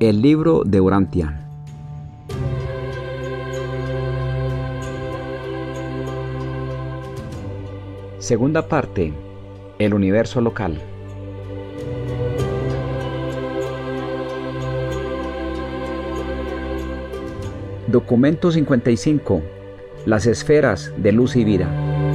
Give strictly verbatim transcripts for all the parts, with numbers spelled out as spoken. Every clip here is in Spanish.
El libro de Urantia. Segunda parte. El universo local. Documento cincuenta y cinco. Las esferas de luz y vida.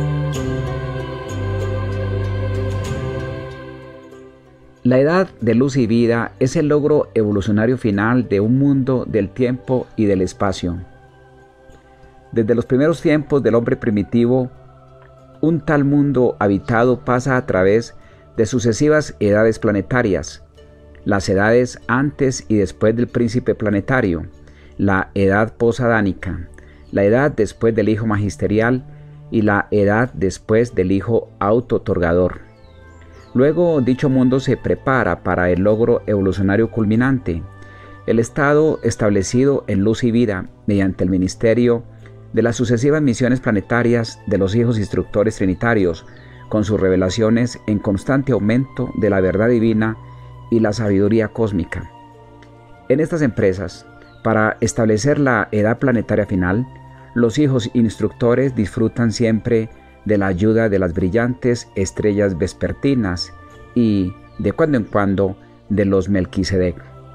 La edad de luz y vida es el logro evolucionario final de un mundo del tiempo y del espacio. Desde los primeros tiempos del hombre primitivo, un tal mundo habitado pasa a través de sucesivas edades planetarias, las edades antes y después del príncipe planetario, la edad posadánica, la edad después del hijo magisterial y la edad después del hijo auto-otorgador. Luego dicho mundo se prepara para el logro evolucionario culminante, el estado establecido en luz y vida mediante el ministerio de las sucesivas misiones planetarias de los hijos instructores trinitarios, con sus revelaciones en constante aumento de la verdad divina y la sabiduría cósmica. En estas empresas, para establecer la edad planetaria final, los hijos instructores disfrutan siempre de la ayuda de las brillantes estrellas vespertinas y, de cuando en cuando, de los Melquisedec.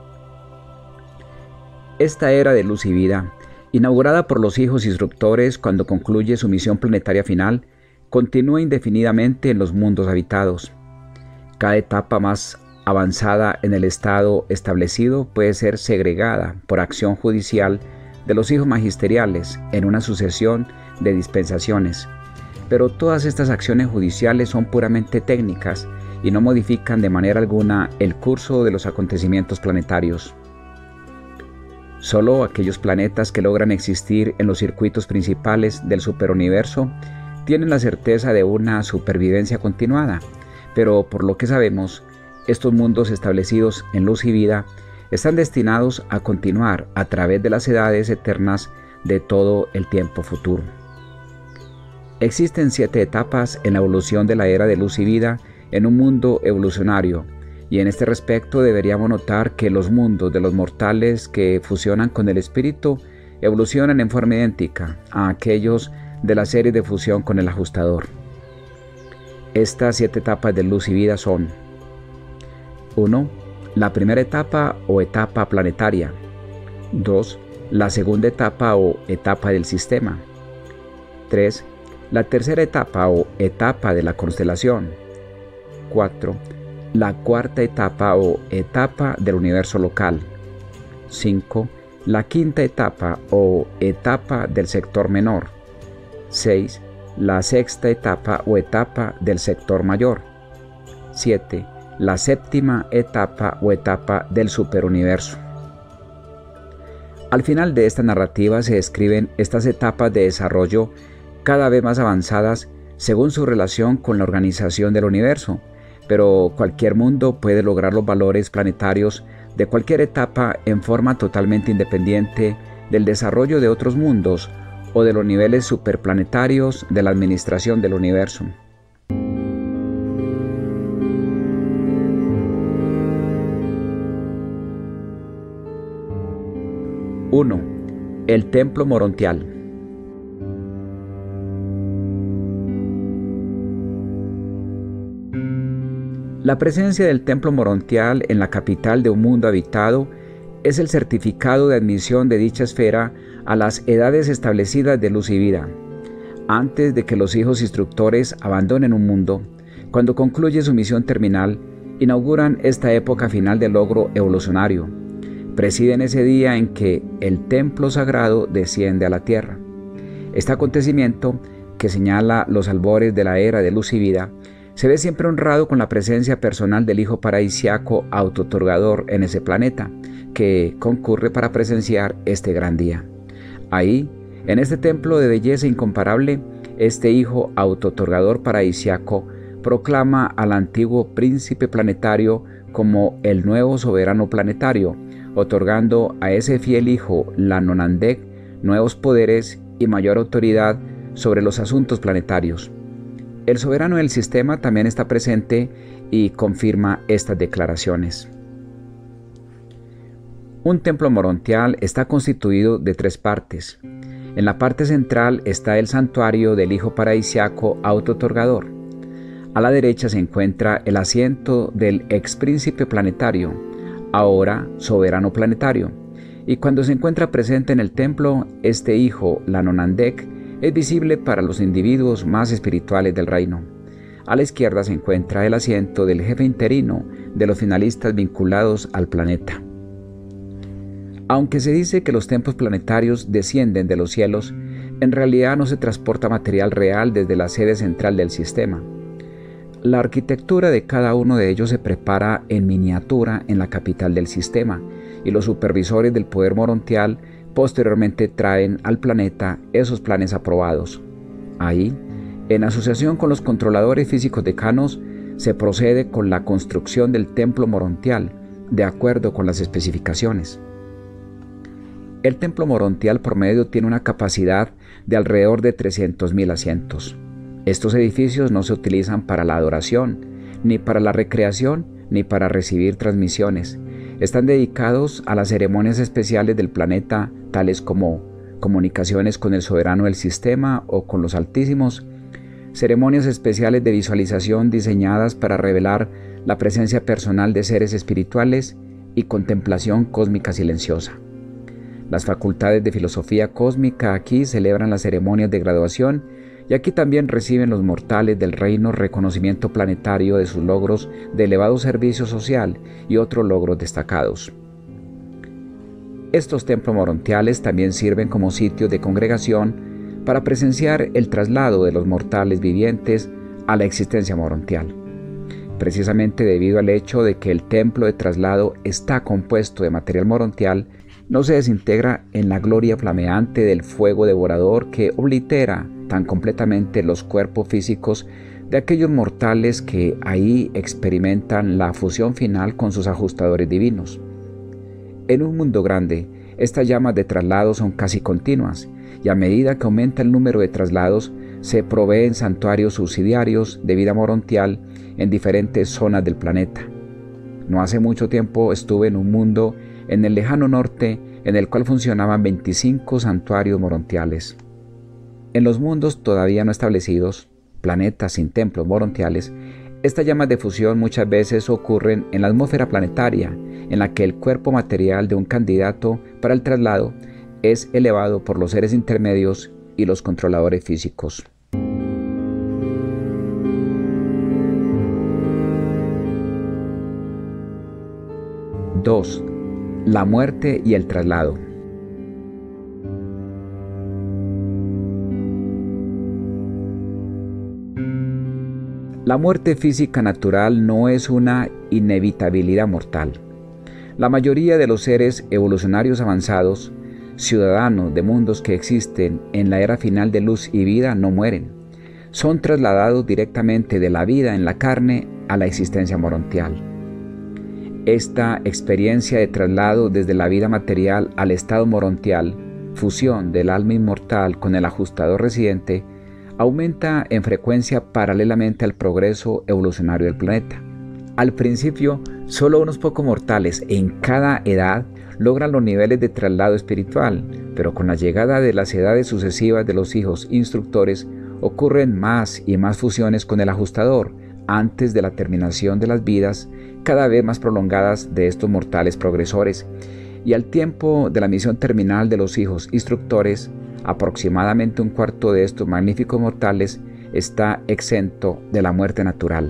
Esta era de luz y vida, inaugurada por los hijos instructores cuando concluye su misión planetaria final, continúa indefinidamente en los mundos habitados. Cada etapa más avanzada en el estado establecido puede ser segregada por acción judicial de los hijos magisteriales en una sucesión de dispensaciones. Pero todas estas acciones judiciales son puramente técnicas y no modifican de manera alguna el curso de los acontecimientos planetarios. Solo aquellos planetas que logran existir en los circuitos principales del superuniverso tienen la certeza de una supervivencia continuada, pero por lo que sabemos, estos mundos establecidos en luz y vida están destinados a continuar a través de las edades eternas de todo el tiempo futuro. Existen siete etapas en la evolución de la era de luz y vida en un mundo evolucionario, y en este respecto deberíamos notar que los mundos de los mortales que fusionan con el espíritu evolucionan en forma idéntica a aquellos de la serie de fusión con el ajustador. Estas siete etapas de luz y vida son: uno. La primera etapa o etapa planetaria. dos. La segunda etapa o etapa del sistema. tres. La tercera etapa o etapa de la constelación. cuatro. La cuarta etapa o etapa del universo local. cinco. La quinta etapa o etapa del sector menor. seis. La sexta etapa o etapa del sector mayor. siete. La séptima etapa o etapa del superuniverso. Al final de esta narrativa se describen estas etapas de desarrollo cada vez más avanzadas según su relación con la organización del universo, pero cualquier mundo puede lograr los valores planetarios de cualquier etapa en forma totalmente independiente del desarrollo de otros mundos o de los niveles superplanetarios de la administración del universo. uno. El templo morontial. La presencia del templo morontial en la capital de un mundo habitado es el certificado de admisión de dicha esfera a las edades establecidas de luz y vida. Antes de que los hijos instructores abandonen un mundo, cuando concluye su misión terminal, inauguran esta época final del logro evolucionario. Presiden ese día en que el templo sagrado desciende a la tierra. Este acontecimiento, que señala los albores de la era de luz y vida, se ve siempre honrado con la presencia personal del Hijo Paradisiaco auto-otorgador en ese planeta, que concurre para presenciar este gran día. Ahí, en este templo de belleza incomparable, este Hijo auto-otorgador paradisiaco proclama al antiguo príncipe planetario como el nuevo soberano planetario, otorgando a ese fiel hijo Lanonandek nuevos poderes y mayor autoridad sobre los asuntos planetarios. El soberano del sistema también está presente y confirma estas declaraciones. Un templo morontial está constituido de tres partes. En la parte central está el santuario del Hijo Paradisiaco Auto-Otorgador. A la derecha se encuentra el asiento del expríncipe planetario, ahora soberano planetario, y cuando se encuentra presente en el templo, este hijo, la Nonandek, es visible para los individuos más espirituales del reino. A la izquierda se encuentra el asiento del jefe interino de los finalistas vinculados al planeta. Aunque se dice que los templos planetarios descienden de los cielos, en realidad no se transporta material real desde la sede central del sistema. La arquitectura de cada uno de ellos se prepara en miniatura en la capital del sistema, y los supervisores del poder morontial posteriormente traen al planeta esos planes aprobados. Ahí, en asociación con los controladores físicos decanos, se procede con la construcción del templo morontial, de acuerdo con las especificaciones. El templo morontial promedio tiene una capacidad de alrededor de trescientos mil asientos. Estos edificios no se utilizan para la adoración, ni para la recreación, ni para recibir transmisiones. Están dedicados a las ceremonias especiales del planeta, tales como comunicaciones con el soberano del sistema o con los altísimos, ceremonias especiales de visualización diseñadas para revelar la presencia personal de seres espirituales y contemplación cósmica silenciosa. Las facultades de filosofía cósmica aquí celebran las ceremonias de graduación y aquí también reciben los mortales del reino reconocimiento planetario de sus logros de elevado servicio social y otros logros destacados. Estos templos morontiales también sirven como sitios de congregación para presenciar el traslado de los mortales vivientes a la existencia morontial. Precisamente debido al hecho de que el templo de traslado está compuesto de material morontial, no se desintegra en la gloria flameante del fuego devorador que oblitera tan completamente los cuerpos físicos de aquellos mortales que ahí experimentan la fusión final con sus ajustadores divinos. En un mundo grande, estas llamas de traslado son casi continuas, y a medida que aumenta el número de traslados, se proveen santuarios subsidiarios de vida morontial en diferentes zonas del planeta. No hace mucho tiempo estuve en un mundo en el lejano norte en el cual funcionaban veinticinco santuarios morontiales. En los mundos todavía no establecidos, planetas sin templos morontiales, estas llamas de fusión muchas veces ocurren en la atmósfera planetaria, en la que el cuerpo material de un candidato para el traslado es elevado por los seres intermedios y los controladores físicos. dos. La muerte y el traslado. La muerte física natural no es una inevitabilidad mortal. La mayoría de los seres evolucionarios avanzados, ciudadanos de mundos que existen en la era final de luz y vida, no mueren. Son trasladados directamente de la vida en la carne a la existencia morontial. Esta experiencia de traslado desde la vida material al estado morontial, fusión del alma inmortal con el ajustador residente, aumenta en frecuencia paralelamente al progreso evolucionario del planeta. Al principio, solo unos pocos mortales en cada edad logran los niveles de traslado espiritual, pero con la llegada de las edades sucesivas de los hijos instructores, ocurren más y más fusiones con el ajustador, antes de la terminación de las vidas cada vez más prolongadas de estos mortales progresores, y al tiempo de la misión terminal de los hijos instructores, aproximadamente un cuarto de estos magníficos mortales está exento de la muerte natural.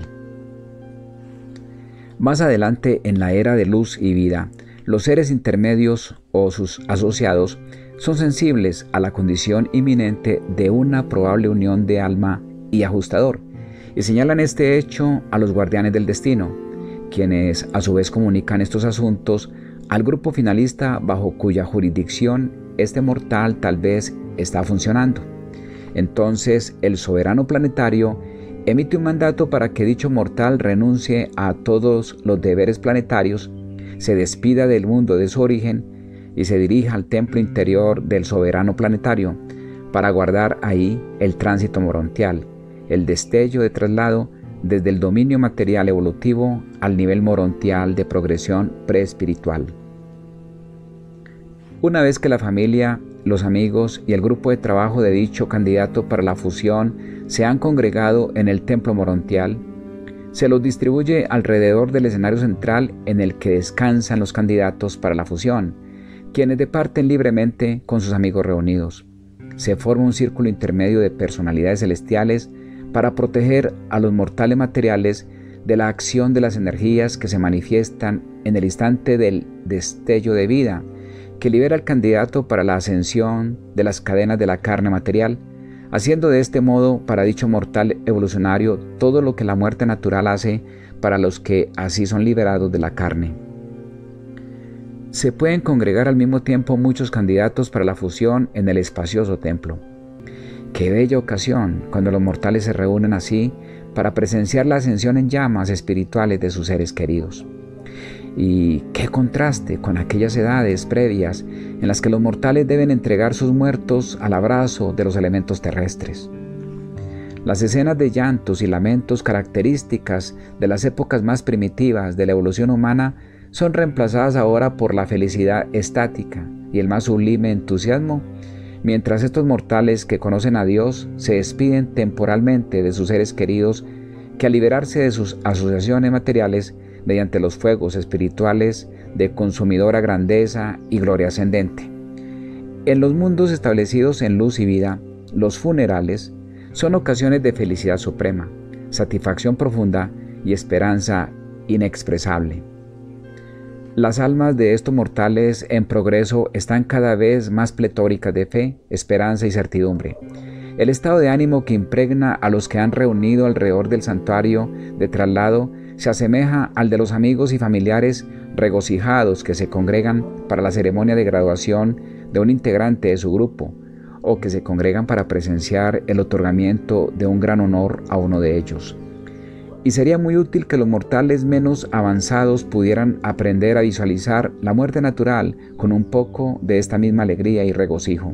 Más adelante, en la era de luz y vida, los seres intermedios o sus asociados son sensibles a la condición inminente de una probable unión de alma y ajustador, y señalan este hecho a los guardianes del destino, quienes a su vez comunican estos asuntos al grupo finalista bajo cuya jurisdicción este mortal tal vez está funcionando. Entonces el soberano planetario emite un mandato para que dicho mortal renuncie a todos los deberes planetarios, se despida del mundo de su origen y se dirija al templo interior del soberano planetario para guardar ahí el tránsito morontial, el destello de traslado desde el dominio material evolutivo al nivel morontial de progresión preespiritual. Una vez que la familia, los amigos y el grupo de trabajo de dicho candidato para la fusión se han congregado en el templo morontial, se los distribuye alrededor del escenario central en el que descansan los candidatos para la fusión, quienes departen libremente con sus amigos reunidos. Se forma un círculo intermedio de personalidades celestiales para proteger a los mortales materiales de la acción de las energías que se manifiestan en el instante del destello de vida, que libera al candidato para la ascensión de las cadenas de la carne material, haciendo de este modo para dicho mortal evolucionario todo lo que la muerte natural hace para los que así son liberados de la carne. Se pueden congregar al mismo tiempo muchos candidatos para la fusión en el espacioso templo. Qué bella ocasión cuando los mortales se reúnen así para presenciar la ascensión en llamas espirituales de sus seres queridos. Y qué contraste con aquellas edades previas en las que los mortales deben entregar sus muertos al abrazo de los elementos terrestres. Las escenas de llantos y lamentos características de las épocas más primitivas de la evolución humana son reemplazadas ahora por la felicidad estática y el más sublime entusiasmo, mientras estos mortales que conocen a Dios se despiden temporalmente de sus seres queridos que al liberarse de sus asociaciones materiales mediante los fuegos espirituales de consumidora grandeza y gloria ascendente. En los mundos establecidos en luz y vida, los funerales son ocasiones de felicidad suprema, satisfacción profunda y esperanza inexpresable. Las almas de estos mortales en progreso están cada vez más pletóricas de fe, esperanza y certidumbre. El estado de ánimo que impregna a los que han reunido alrededor del santuario de traslado se asemeja al de los amigos y familiares regocijados que se congregan para la ceremonia de graduación de un integrante de su grupo, o que se congregan para presenciar el otorgamiento de un gran honor a uno de ellos. Y sería muy útil que los mortales menos avanzados pudieran aprender a visualizar la muerte natural con un poco de esta misma alegría y regocijo.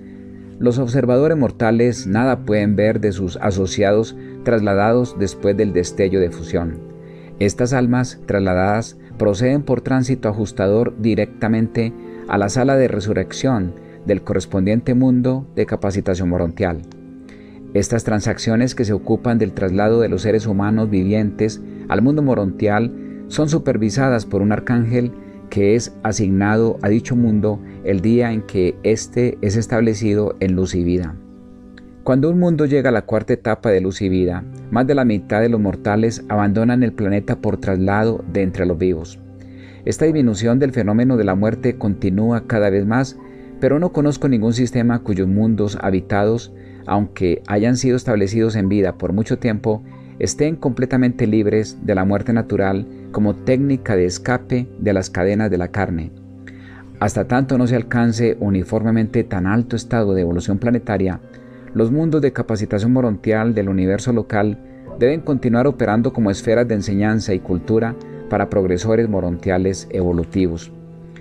Los observadores mortales nada pueden ver de sus asociados trasladados después del destello de fusión. Estas almas trasladadas proceden por tránsito ajustador directamente a la sala de resurrección del correspondiente mundo de capacitación morontial. Estas transacciones que se ocupan del traslado de los seres humanos vivientes al mundo morontial son supervisadas por un arcángel que es asignado a dicho mundo el día en que éste es establecido en luz y vida. Cuando un mundo llega a la cuarta etapa de luz y vida, más de la mitad de los mortales abandonan el planeta por traslado de entre los vivos. Esta disminución del fenómeno de la muerte continúa cada vez más, pero no conozco ningún sistema cuyos mundos habitados, aunque hayan sido establecidos en vida por mucho tiempo, estén completamente libres de la muerte natural como técnica de escape de las cadenas de la carne. Hasta tanto no se alcance uniformemente tan alto estado de evolución planetaria, los mundos de capacitación morontial del universo local deben continuar operando como esferas de enseñanza y cultura para progresores morontiales evolutivos.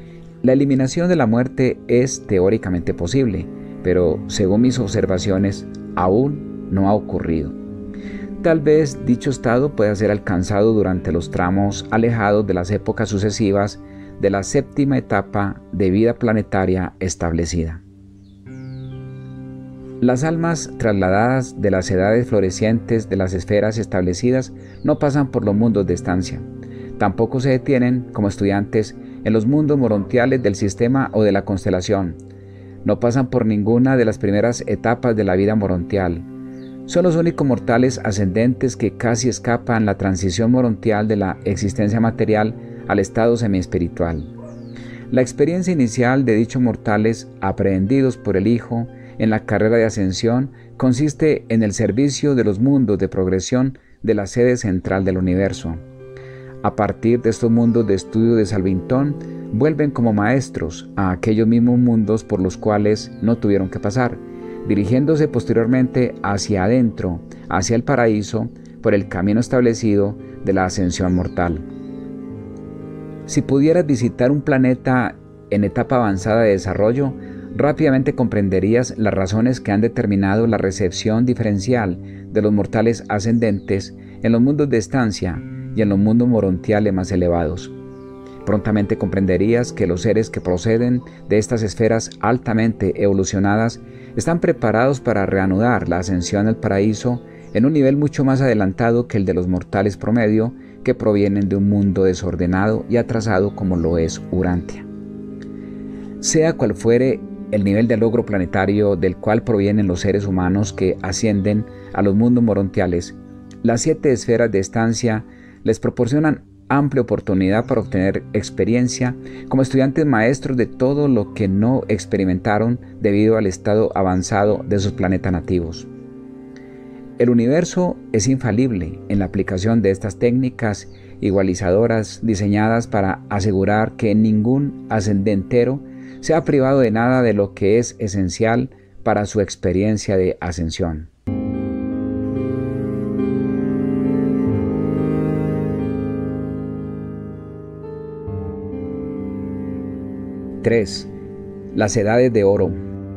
La eliminación de la muerte es teóricamente posible, pero según mis observaciones, aún no ha ocurrido. Tal vez dicho estado pueda ser alcanzado durante los tramos alejados de las épocas sucesivas de la séptima etapa de vida planetaria establecida. Las almas trasladadas de las edades florecientes de las esferas establecidas no pasan por los mundos de estancia. Tampoco se detienen como estudiantes en los mundos morontiales del sistema o de la constelación. No pasan por ninguna de las primeras etapas de la vida morontial. Son los únicos mortales ascendentes que casi escapan la transición morontial de la existencia material al estado semiespiritual. La experiencia inicial de dichos mortales aprehendidos por el Hijo en la carrera de ascensión consiste en el servicio de los mundos de progresión de la sede central del universo. A partir de estos mundos de estudio de Salvintón, vuelven como maestros a aquellos mismos mundos por los cuales no tuvieron que pasar, dirigiéndose posteriormente hacia adentro, hacia el paraíso, por el camino establecido de la ascensión mortal. Si pudieras visitar un planeta en etapa avanzada de desarrollo, rápidamente comprenderías las razones que han determinado la recepción diferencial de los mortales ascendentes en los mundos de estancia y en los mundos morontiales más elevados. Prontamente comprenderías que los seres que proceden de estas esferas altamente evolucionadas están preparados para reanudar la ascensión al paraíso en un nivel mucho más adelantado que el de los mortales promedio que provienen de un mundo desordenado y atrasado como lo es Urantia. Sea cual fuere el nivel de logro planetario del cual provienen los seres humanos que ascienden a los mundos morontiales, las siete esferas de estancia les proporcionan amplia oportunidad para obtener experiencia como estudiantes maestros de todo lo que no experimentaron debido al estado avanzado de sus planetas nativos. El universo es infalible en la aplicación de estas técnicas igualizadoras diseñadas para asegurar que ningún ascendentero sea privado de nada de lo que es esencial para su experiencia de ascensión. tres. Las edades de oro.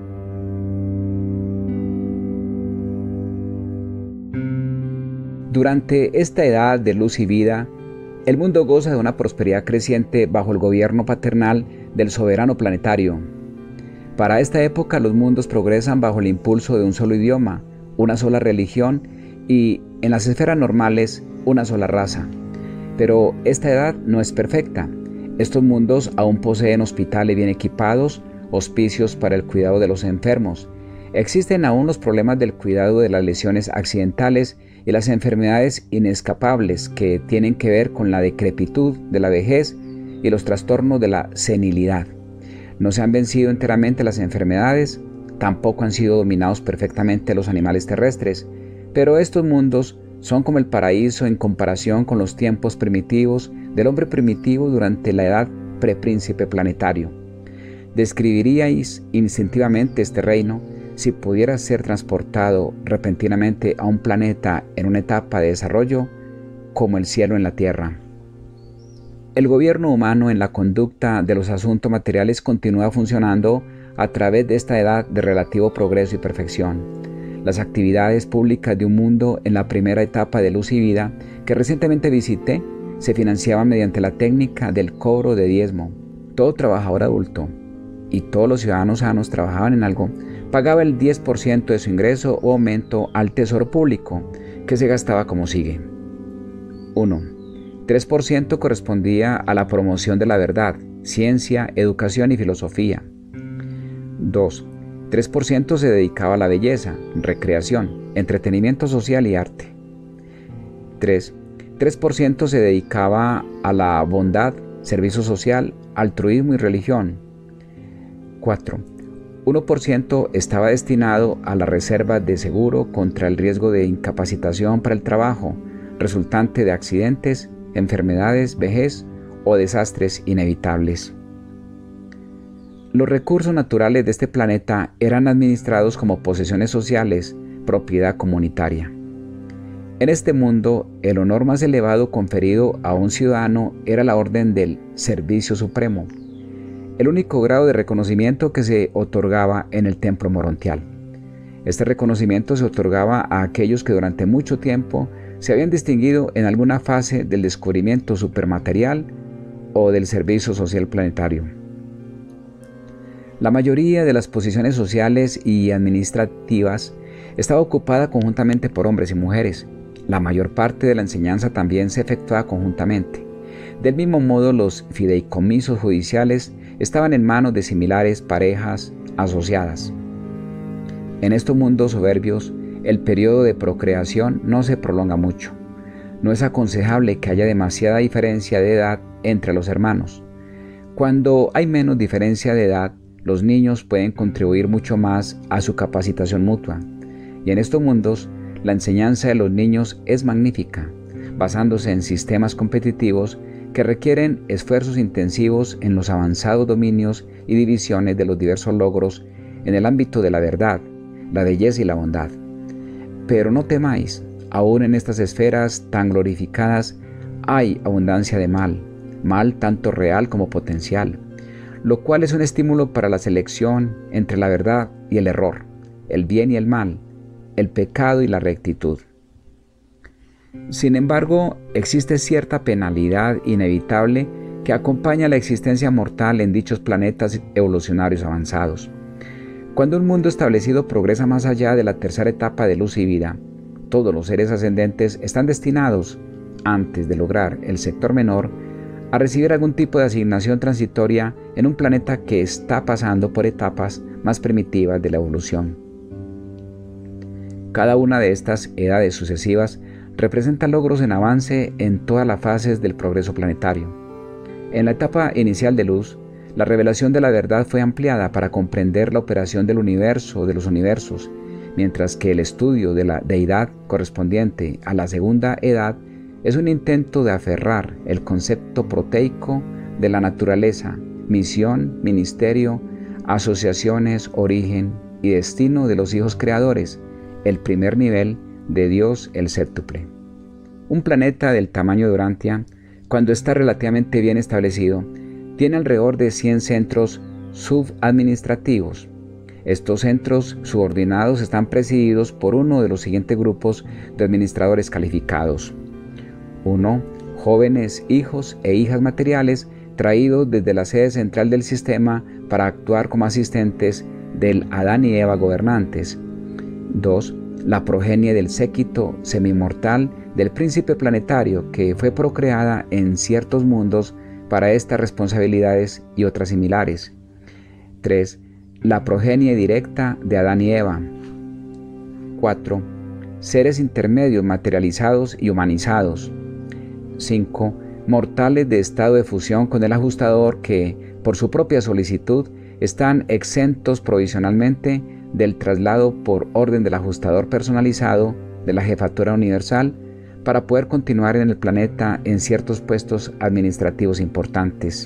Durante esta edad de luz y vida, el mundo goza de una prosperidad creciente bajo el gobierno paternal del soberano planetario. Para esta época los mundos progresan bajo el impulso de un solo idioma, una sola religión y, en las esferas normales, una sola raza. Pero esta edad no es perfecta. Estos mundos aún poseen hospitales bien equipados, hospicios para el cuidado de los enfermos. Existen aún los problemas del cuidado de las lesiones accidentales y las enfermedades inescapables que tienen que ver con la decrepitud de la vejez y los trastornos de la senilidad. No se han vencido enteramente las enfermedades, tampoco han sido dominados perfectamente los animales terrestres, pero estos mundos son como el paraíso en comparación con los tiempos primitivos del hombre primitivo durante la edad prepríncipe planetario. ¿Describiríais instintivamente este reino si pudiera ser transportado repentinamente a un planeta en una etapa de desarrollo como el cielo en la tierra? El gobierno humano en la conducta de los asuntos materiales continúa funcionando a través de esta edad de relativo progreso y perfección. Las actividades públicas de un mundo en la primera etapa de luz y vida que recientemente visité se financiaban mediante la técnica del cobro de diezmo. Todo trabajador adulto y todos los ciudadanos sanos trabajaban en algo, pagaba el diez por ciento de su ingreso o aumento al tesoro público, que se gastaba como sigue. uno. tres por ciento correspondía a la promoción de la verdad, ciencia, educación y filosofía. dos. tres por ciento se dedicaba a la belleza, recreación, entretenimiento social y arte. tres. tres por ciento se dedicaba a la bondad, servicio social, altruismo y religión. cuatro. uno por ciento estaba destinado a la reserva de seguro contra el riesgo de incapacitación para el trabajo, resultante de accidentes, enfermedades, vejez o desastres inevitables. Los recursos naturales de este planeta eran administrados como posesiones sociales, propiedad comunitaria. En este mundo, el honor más elevado conferido a un ciudadano era la orden del servicio supremo, el único grado de reconocimiento que se otorgaba en el templo morontial. Este reconocimiento se otorgaba a aquellos que durante mucho tiempo se habían distinguido en alguna fase del descubrimiento supermaterial o del servicio social planetario. La mayoría de las posiciones sociales y administrativas estaba ocupada conjuntamente por hombres y mujeres. La mayor parte de la enseñanza también se efectuaba conjuntamente. Del mismo modo, los fideicomisos judiciales estaban en manos de similares parejas asociadas. En estos mundos soberbios, el periodo de procreación no se prolonga mucho. No es aconsejable que haya demasiada diferencia de edad entre los hermanos. Cuando hay menos diferencia de edad, los niños pueden contribuir mucho más a su capacitación mutua. Y en estos mundos, la enseñanza de los niños es magnífica, basándose en sistemas competitivos que requieren esfuerzos intensivos en los avanzados dominios y divisiones de los diversos logros en el ámbito de la verdad, la belleza y la bondad. Pero no temáis, aún en estas esferas tan glorificadas hay abundancia de mal, mal tanto real como potencial, lo cual es un estímulo para la selección entre la verdad y el error, el bien y el mal, el pecado y la rectitud. Sin embargo, existe cierta penalidad inevitable que acompaña la existencia mortal en dichos planetas evolucionarios avanzados. Cuando un mundo establecido progresa más allá de la tercera etapa de luz y vida, todos los seres ascendentes están destinados, antes de lograr el sector menor, a recibir algún tipo de asignación transitoria en un planeta que está pasando por etapas más primitivas de la evolución. Cada una de estas edades sucesivas representa logros en avance en todas las fases del progreso planetario. En la etapa inicial de luz, la revelación de la verdad fue ampliada para comprender la operación del universo o de los universos, mientras que el estudio de la deidad correspondiente a la segunda edad es un intento de aferrar el concepto proteico de la naturaleza, misión, ministerio, asociaciones, origen y destino de los hijos creadores, el primer nivel de Dios el séptuple. Un planeta del tamaño de Urantia, cuando está relativamente bien establecido, tiene alrededor de cien centros subadministrativos. Estos centros subordinados están presididos por uno de los siguientes grupos de administradores calificados. uno. Jóvenes hijos e hijas materiales traídos desde la sede central del sistema para actuar como asistentes del Adán y Eva gobernantes. dos. La progenie del séquito semimortal del príncipe planetario que fue procreada en ciertos mundos para estas responsabilidades y otras similares. tres. La progenie directa de Adán y Eva. cuatro. Seres intermedios materializados y humanizados. cinco. Mortales de estado de fusión con el ajustador que, por su propia solicitud, están exentos provisionalmente del traslado por orden del ajustador personalizado de la Jefatura Universal para poder continuar en el planeta en ciertos puestos administrativos importantes.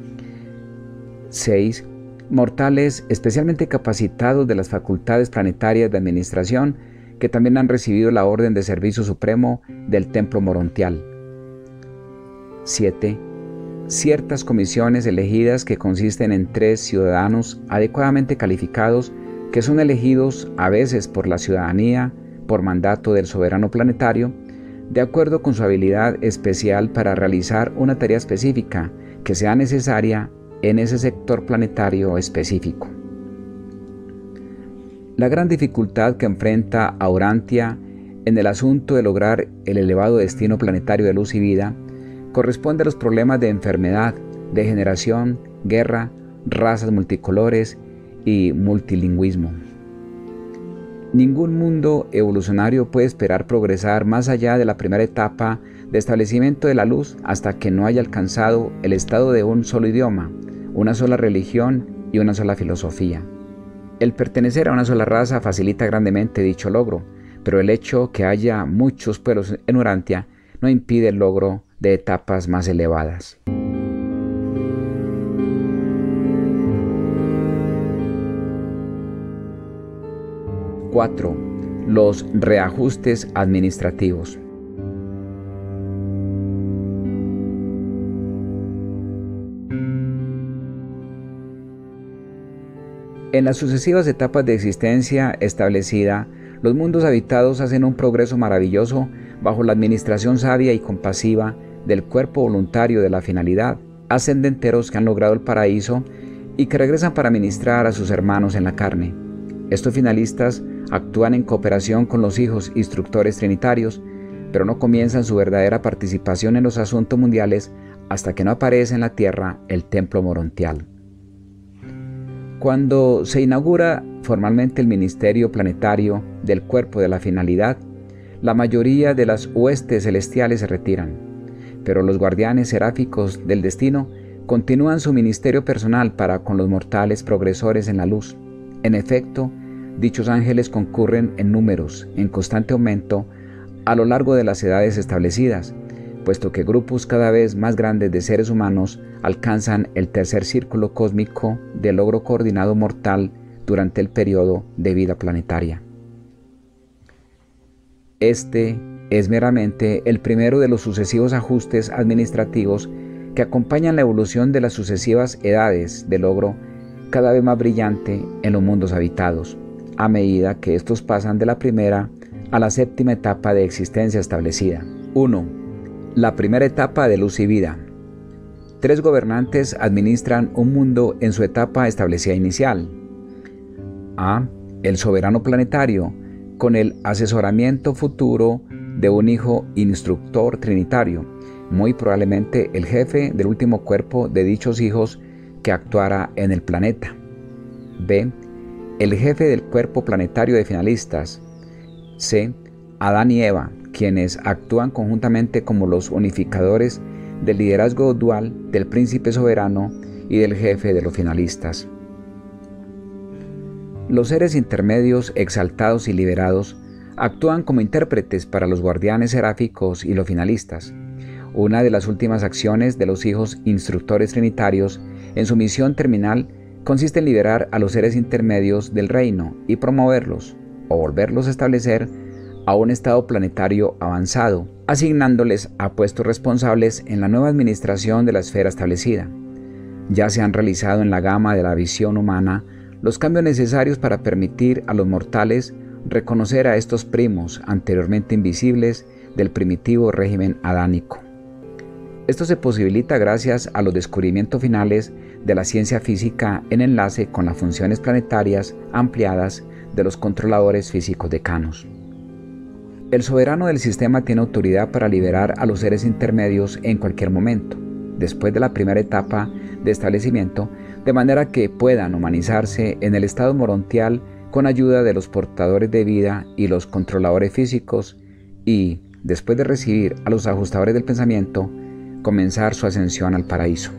seis. Mortales especialmente capacitados de las facultades planetarias de administración que también han recibido la orden de servicio supremo del Templo Morontial. siete. Ciertas comisiones elegidas que consisten en tres ciudadanos adecuadamente calificados que son elegidos a veces por la ciudadanía, por mandato del soberano planetario, de acuerdo con su habilidad especial para realizar una tarea específica que sea necesaria en ese sector planetario específico. La gran dificultad que enfrenta a Urantia en el asunto de lograr el elevado destino planetario de luz y vida corresponde a los problemas de enfermedad, degeneración, guerra, razas multicolores y multilingüismo. Ningún mundo evolucionario puede esperar progresar más allá de la primera etapa de establecimiento de la luz hasta que no haya alcanzado el estado de un solo idioma, una sola religión y una sola filosofía. El pertenecer a una sola raza facilita grandemente dicho logro, pero el hecho que haya muchos pueblos en Urantia no impide el logro de etapas más elevadas. cuatro. Los reajustes administrativos. En las sucesivas etapas de existencia establecida, los mundos habitados hacen un progreso maravilloso bajo la administración sabia y compasiva del cuerpo voluntario de la finalidad, ascendenteros que han logrado el paraíso y que regresan para ministrar a sus hermanos en la carne. Estos finalistas actúan en cooperación con los hijos instructores trinitarios, pero no comienzan su verdadera participación en los asuntos mundiales hasta que no aparece en la tierra el templo morontial. Cuando se inaugura formalmente el ministerio planetario del cuerpo de la finalidad, la mayoría de las huestes celestiales se retiran, pero los guardianes seráficos del destino continúan su ministerio personal para con los mortales progresores en la luz. En efecto, dichos ángeles concurren en números, en constante aumento, a lo largo de las edades establecidas, puesto que grupos cada vez más grandes de seres humanos alcanzan el tercer círculo cósmico de logro coordinado mortal durante el periodo de vida planetaria. Este es meramente el primero de los sucesivos ajustes administrativos que acompañan la evolución de las sucesivas edades de logro cada vez más brillante en los mundos habitados, a medida que estos pasan de la primera a la séptima etapa de existencia establecida. uno. La primera etapa de luz y vida. Tres gobernantes administran un mundo en su etapa establecida inicial. A. El soberano planetario, con el asesoramiento futuro de un hijo instructor trinitario, muy probablemente el jefe del último cuerpo de dichos hijos que actuara en el planeta. B. El jefe del cuerpo planetario de finalistas. C. Adán y Eva, quienes actúan conjuntamente como los unificadores del liderazgo dual del príncipe soberano y del jefe de los finalistas. Los seres intermedios, exaltados y liberados, actúan como intérpretes para los guardianes seráficos y los finalistas. Una de las últimas acciones de los hijos instructores trinitarios en su misión terminal consiste en liberar a los seres intermedios del reino y promoverlos, o volverlos a establecer a un estado planetario avanzado, asignándoles a puestos responsables en la nueva administración de la esfera establecida. Ya se han realizado en la gama de la visión humana los cambios necesarios para permitir a los mortales reconocer a estos primos anteriormente invisibles del primitivo régimen adánico. Esto se posibilita gracias a los descubrimientos finales de la ciencia física en enlace con las funciones planetarias ampliadas de los controladores físicos decanos. El soberano del sistema tiene autoridad para liberar a los seres intermedios en cualquier momento, después de la primera etapa de establecimiento, de manera que puedan humanizarse en el estado morontial con ayuda de los portadores de vida y los controladores físicos y, después de recibir a los ajustadores del pensamiento, comenzar su ascensión al paraíso.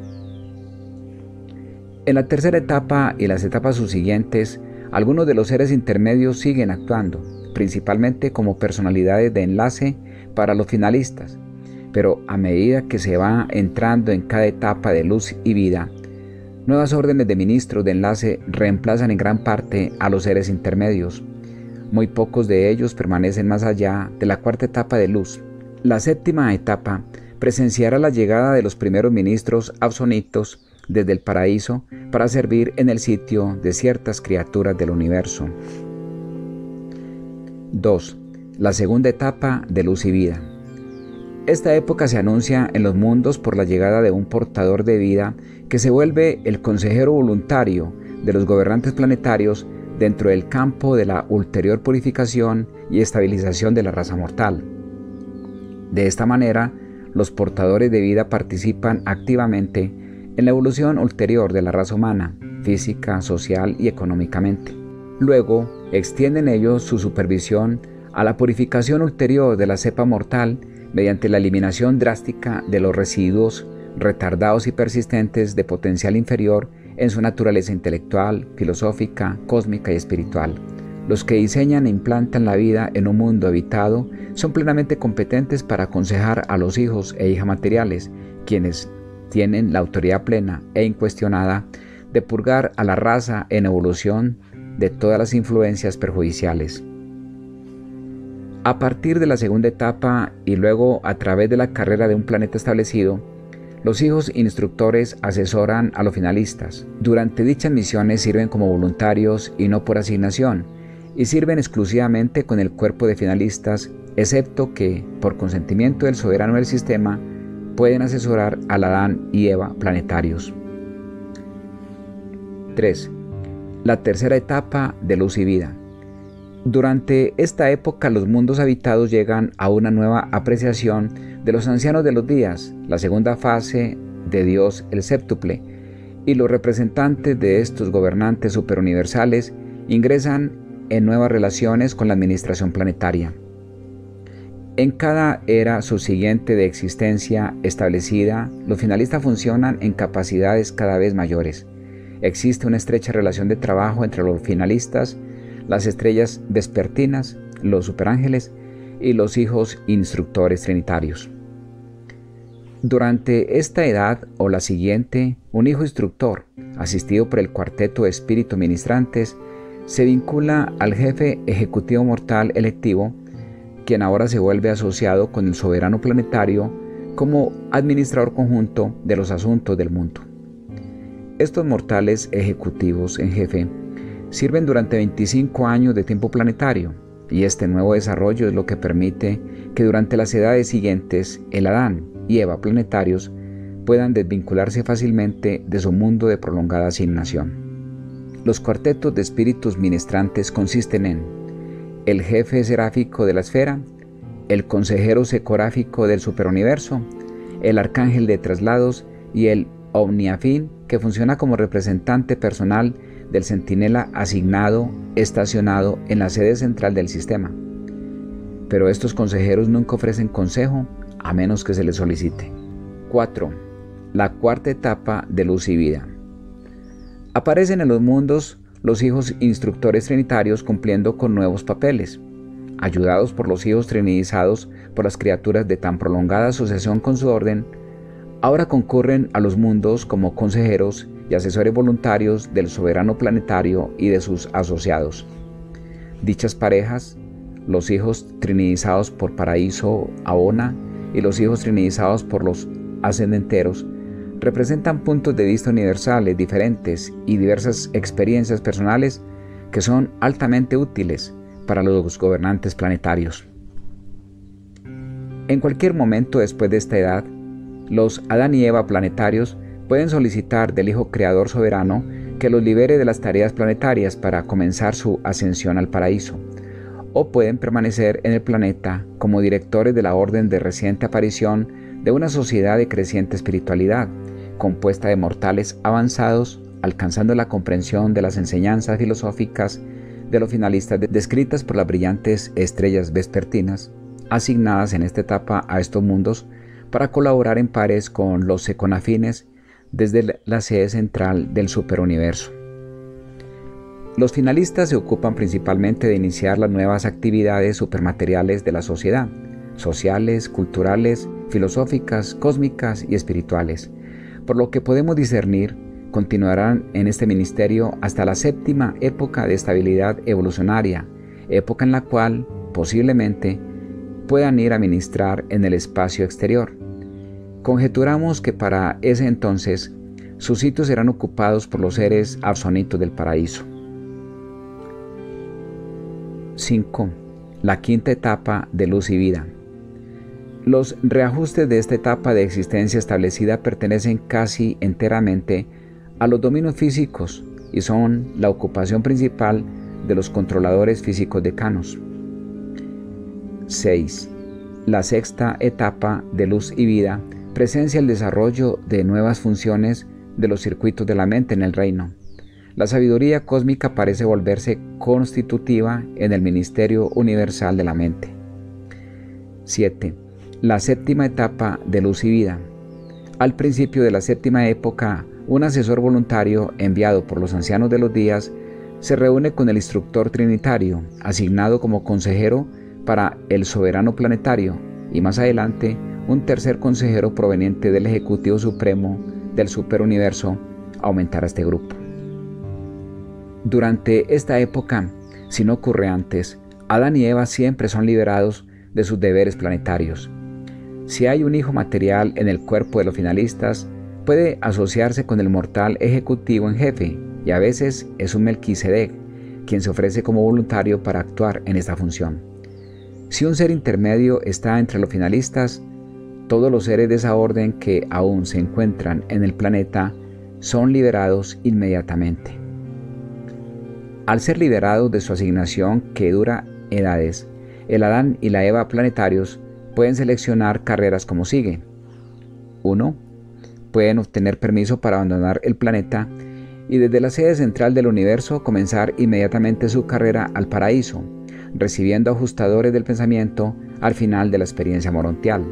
En la tercera etapa y las etapas subsiguientes, algunos de los seres intermedios siguen actuando, principalmente como personalidades de enlace para los finalistas, pero a medida que se va entrando en cada etapa de luz y vida, nuevas órdenes de ministros de enlace reemplazan en gran parte a los seres intermedios. Muy pocos de ellos permanecen más allá de la cuarta etapa de luz. La séptima etapa presenciará la llegada de los primeros ministros absonitos desde el paraíso para servir en el sitio de ciertas criaturas del universo. dos. La segunda etapa de luz y vida. Esta época se anuncia en los mundos por la llegada de un portador de vida que se vuelve el consejero voluntario de los gobernantes planetarios dentro del campo de la ulterior purificación y estabilización de la raza mortal. De esta manera, los portadores de vida participan activamente en la evolución ulterior de la raza humana, física, social y económicamente. Luego, extienden ellos su supervisión a la purificación ulterior de la cepa mortal mediante la eliminación drástica de los residuos retardados y persistentes de potencial inferior en su naturaleza intelectual, filosófica, cósmica y espiritual. Los que diseñan e implantan la vida en un mundo habitado son plenamente competentes para aconsejar a los hijos e hijas materiales, quienes tienen la autoridad plena e incuestionada de purgar a la raza en evolución de todas las influencias perjudiciales. A partir de la segunda etapa y luego a través de la carrera de un planeta establecido, los hijos instructores asesoran a los finalistas. Durante dichas misiones sirven como voluntarios y no por asignación, y sirven exclusivamente con el cuerpo de finalistas, excepto que, por consentimiento del soberano del sistema, pueden asesorar al Adán y Eva planetarios. tres. La tercera etapa de luz y vida. Durante esta época los mundos habitados llegan a una nueva apreciación de los ancianos de los días, la segunda fase de Dios el séptuple, y los representantes de estos gobernantes superuniversales ingresan en nuevas relaciones con la administración planetaria. En cada era subsiguiente de existencia establecida, los finalistas funcionan en capacidades cada vez mayores. Existe una estrecha relación de trabajo entre los finalistas, las estrellas vespertinas, los superángeles y los hijos instructores trinitarios. Durante esta edad o la siguiente, un hijo instructor, asistido por el cuarteto de espíritus ministrantes, se vincula al jefe ejecutivo mortal electivo, quien ahora se vuelve asociado con el soberano planetario como administrador conjunto de los asuntos del mundo. Estos mortales ejecutivos en jefe sirven durante veinticinco años de tiempo planetario, y este nuevo desarrollo es lo que permite que durante las edades siguientes el Adán y Eva planetarios puedan desvincularse fácilmente de su mundo de prolongada asignación. Los cuartetos de espíritus ministrantes consisten en el jefe seráfico de la esfera, el consejero secoráfico del superuniverso, el arcángel de traslados y el omniafín, que funciona como representante personal del centinela asignado, estacionado en la sede central del sistema. Pero estos consejeros nunca ofrecen consejo a menos que se les solicite. cuatro. La cuarta etapa de luz y vida. Aparecen en los mundos los hijos instructores trinitarios cumpliendo con nuevos papeles. Ayudados por los hijos trinidizados por las criaturas de tan prolongada asociación con su orden, ahora concurren a los mundos como consejeros y asesores voluntarios del soberano planetario y de sus asociados. Dichas parejas, los hijos trinidizados por Paraíso Abona y los hijos trinidizados por los ascendenteros, representan puntos de vista universales diferentes y diversas experiencias personales que son altamente útiles para los gobernantes planetarios. En cualquier momento después de esta edad, los Adán y Eva planetarios pueden solicitar del Hijo Creador Soberano que los libere de las tareas planetarias para comenzar su ascensión al paraíso, o pueden permanecer en el planeta como directores de la orden de reciente aparición de una sociedad de creciente espiritualidad, compuesta de mortales avanzados, alcanzando la comprensión de las enseñanzas filosóficas de los finalistas descritas por las brillantes estrellas vespertinas, asignadas en esta etapa a estos mundos para colaborar en pares con los seconafines desde la sede central del superuniverso. Los finalistas se ocupan principalmente de iniciar las nuevas actividades supermateriales de la sociedad, sociales, culturales, filosóficas, cósmicas y espirituales, por lo que podemos discernir, continuarán en este ministerio hasta la séptima época de estabilidad evolucionaria, época en la cual, posiblemente, puedan ir a ministrar en el espacio exterior. Conjeturamos que para ese entonces, sus sitios serán ocupados por los seres absonitos del paraíso. cinco. La quinta etapa de luz y vida. Los reajustes de esta etapa de existencia establecida pertenecen casi enteramente a los dominios físicos y son la ocupación principal de los controladores físicos decanos. seis. La sexta etapa de luz y vida presencia el desarrollo de nuevas funciones de los circuitos de la mente en el reino. La sabiduría cósmica parece volverse constitutiva en el ministerio universal de la mente. siete. La séptima etapa de luz y vida. Al principio de la séptima época, un asesor voluntario enviado por los ancianos de los días se reúne con el instructor trinitario, asignado como consejero para el soberano planetario, y más adelante un tercer consejero proveniente del Ejecutivo Supremo del Superuniverso aumentará este grupo. Durante esta época, si no ocurre antes, Adán y Eva siempre son liberados de sus deberes planetarios. Si hay un hijo material en el cuerpo de los finalistas, puede asociarse con el mortal ejecutivo en jefe, y a veces es un Melquisedec quien se ofrece como voluntario para actuar en esta función. Si un ser intermedio está entre los finalistas, todos los seres de esa orden que aún se encuentran en el planeta son liberados inmediatamente. Al ser liberados de su asignación que dura edades, el Adán y la Eva planetarios pueden seleccionar carreras como sigue. uno. Pueden obtener permiso para abandonar el planeta y desde la sede central del universo comenzar inmediatamente su carrera al paraíso, recibiendo ajustadores del pensamiento al final de la experiencia morontial.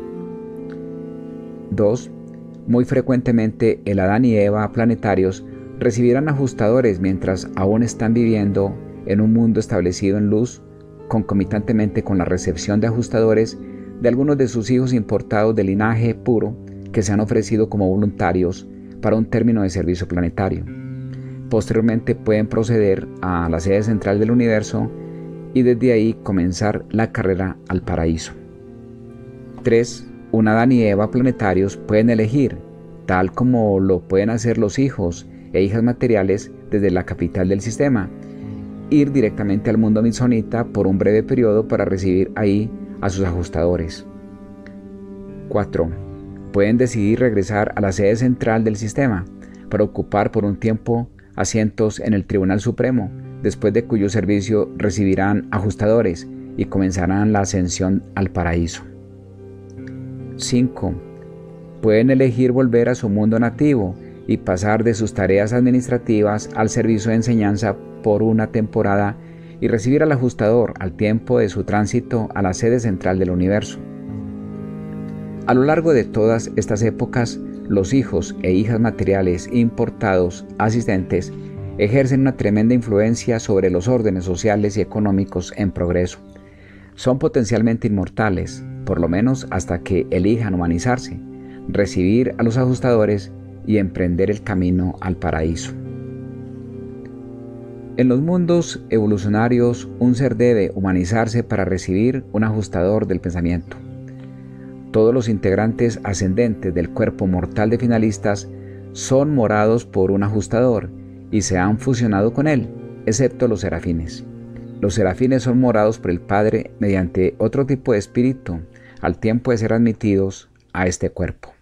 dos. Muy frecuentemente el Adán y Eva planetarios recibirán ajustadores mientras aún están viviendo en un mundo establecido en luz, concomitantemente con la recepción de ajustadores de algunos de sus hijos importados de linaje puro que se han ofrecido como voluntarios para un término de servicio planetario. Posteriormente pueden proceder a la sede central del universo y desde ahí comenzar la carrera al paraíso. tres. Un Adán y Eva planetarios pueden elegir, tal como lo pueden hacer los hijos e hijas materiales desde la capital del sistema, ir directamente al mundo amazonita por un breve periodo para recibir ahí a sus ajustadores. cuatro. Pueden decidir regresar a la sede central del sistema para ocupar por un tiempo asientos en el Tribunal Supremo, después de cuyo servicio recibirán ajustadores y comenzarán la ascensión al paraíso. cinco. Pueden elegir volver a su mundo nativo y pasar de sus tareas administrativas al servicio de enseñanza por una temporada y recibir al ajustador al tiempo de su tránsito a la sede central del universo. A lo largo de todas estas épocas, los hijos e hijas materiales importados asistentes ejercen una tremenda influencia sobre los órdenes sociales y económicos en progreso. Son potencialmente inmortales, por lo menos hasta que elijan humanizarse, recibir a los ajustadores y emprender el camino al paraíso. En los mundos evolucionarios, un ser debe humanizarse para recibir un ajustador del pensamiento. Todos los integrantes ascendentes del cuerpo mortal de finalistas son morados por un ajustador y se han fusionado con él, excepto los serafines. Los serafines son morados por el Padre mediante otro tipo de espíritu, al tiempo de ser admitidos a este cuerpo.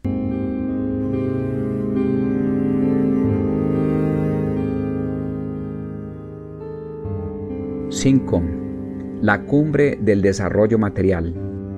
cinco. La cumbre del desarrollo material.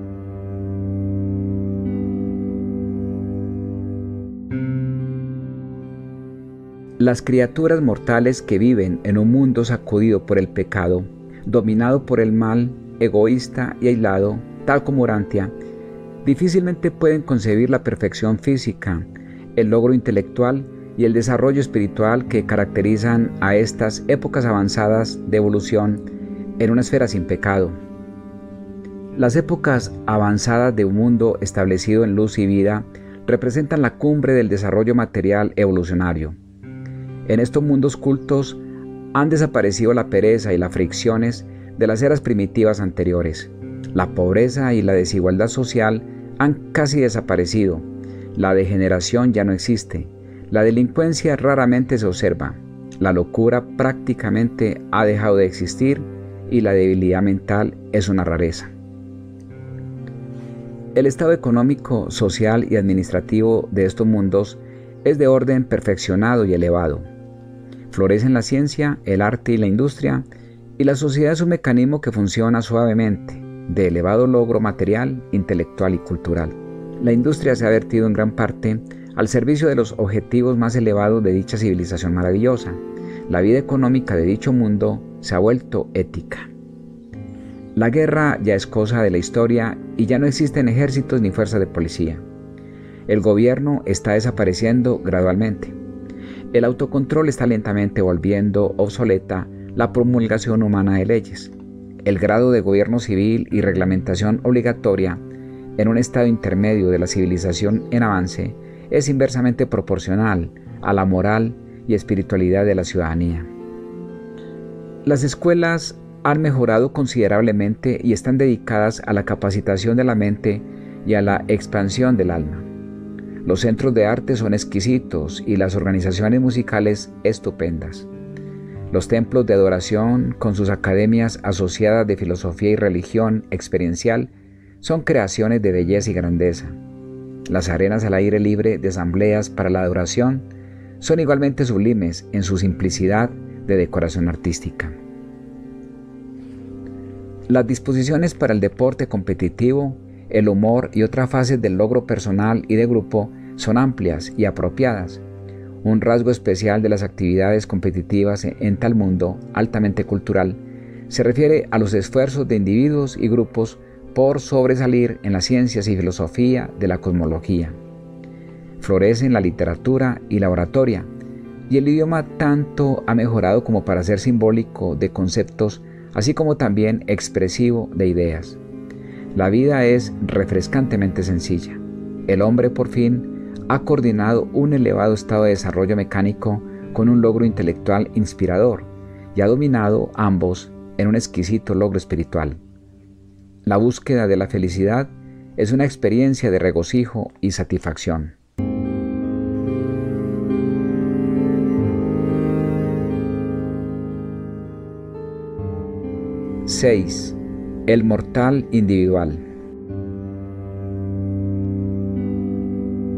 Las criaturas mortales que viven en un mundo sacudido por el pecado, dominado por el mal, egoísta y aislado, tal como Urantia, difícilmente pueden concebir la perfección física, el logro intelectual y el desarrollo espiritual que caracterizan a estas épocas avanzadas de evolución en una esfera sin pecado. Las épocas avanzadas de un mundo establecido en luz y vida representan la cumbre del desarrollo material evolucionario. En estos mundos cultos han desaparecido la pereza y las fricciones de las eras primitivas anteriores. La pobreza y la desigualdad social han casi desaparecido. La degeneración ya no existe. La delincuencia raramente se observa. La locura prácticamente ha dejado de existir y la debilidad mental es una rareza. El estado económico, social y administrativo de estos mundos es de orden perfeccionado y elevado. Florecen la ciencia, el arte y la industria, y la sociedad es un mecanismo que funciona suavemente, de elevado logro material, intelectual y cultural. La industria se ha vertido en gran parte al servicio de los objetivos más elevados de dicha civilización maravillosa. La vida económica de dicho mundo se ha vuelto ética. La guerra ya es cosa de la historia y ya no existen ejércitos ni fuerzas de policía. El gobierno está desapareciendo gradualmente. El autocontrol está lentamente volviendo obsoleta la promulgación humana de leyes. El grado de gobierno civil y reglamentación obligatoria en un estado intermedio de la civilización en avance es inversamente proporcional a la moral y espiritualidad de la ciudadanía. Las escuelas han mejorado considerablemente y están dedicadas a la capacitación de la mente y a la expansión del alma. Los centros de arte son exquisitos y las organizaciones musicales estupendas. Los templos de adoración, con sus academias asociadas de filosofía y religión experiencial, son creaciones de belleza y grandeza. Las arenas al aire libre de asambleas para la adoración son igualmente sublimes en su simplicidad de decoración artística. Las disposiciones para el deporte competitivo, el humor y otras fases del logro personal y de grupo son amplias y apropiadas. Un rasgo especial de las actividades competitivas en tal mundo altamente cultural se refiere a los esfuerzos de individuos y grupos por sobresalir en las ciencias y filosofía de la cosmología. Florecen la literatura y la oratoria, y el idioma tanto ha mejorado como para ser simbólico de conceptos, así como también expresivo de ideas. La vida es refrescantemente sencilla. El hombre por fin ha coordinado un elevado estado de desarrollo mecánico con un logro intelectual inspirador y ha dominado ambos en un exquisito logro espiritual. La búsqueda de la felicidad es una experiencia de regocijo y satisfacción. seis. El mortal individual.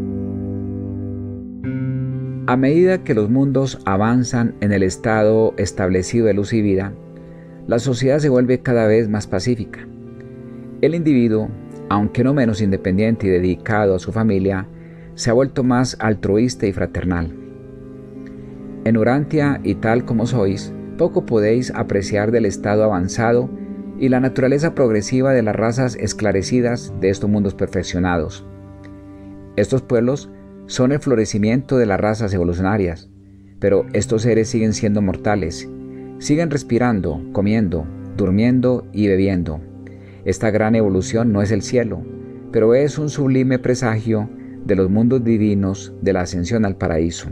A medida que los mundos avanzan en el estado establecido de luz y vida, la sociedad se vuelve cada vez más pacífica. El individuo, aunque no menos independiente y dedicado a su familia, se ha vuelto más altruista y fraternal. En Urantia y tal como sois, poco podéis apreciar del estado avanzado y la naturaleza progresiva de las razas esclarecidas de estos mundos perfeccionados. Estos pueblos son el florecimiento de las razas evolucionarias, pero estos seres siguen siendo mortales, siguen respirando, comiendo, durmiendo y bebiendo. Esta gran evolución no es el cielo, pero es un sublime presagio de los mundos divinos de la ascensión al paraíso.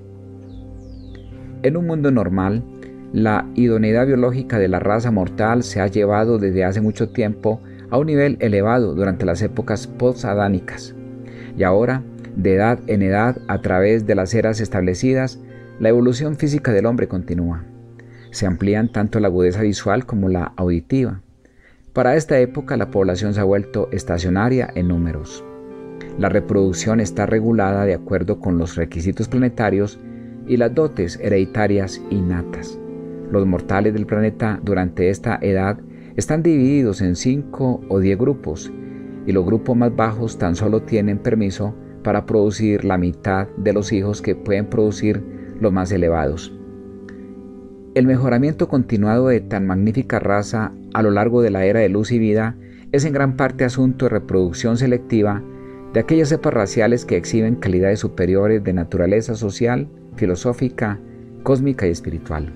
En un mundo normal, la idoneidad biológica de la raza mortal se ha llevado desde hace mucho tiempo a un nivel elevado durante las épocas post-adánicas, y ahora, de edad en edad, a través de las eras establecidas, la evolución física del hombre continúa. Se amplían tanto la agudeza visual como la auditiva. Para esta época la población se ha vuelto estacionaria en números. La reproducción está regulada de acuerdo con los requisitos planetarios y las dotes hereditarias innatas. Los mortales del planeta durante esta edad están divididos en cinco o diez grupos, y los grupos más bajos tan solo tienen permiso para producir la mitad de los hijos que pueden producir los más elevados. El mejoramiento continuado de tan magnífica raza a lo largo de la era de luz y vida es en gran parte asunto de reproducción selectiva de aquellas cepas raciales que exhiben calidades superiores de naturaleza social, filosófica, cósmica y espiritual.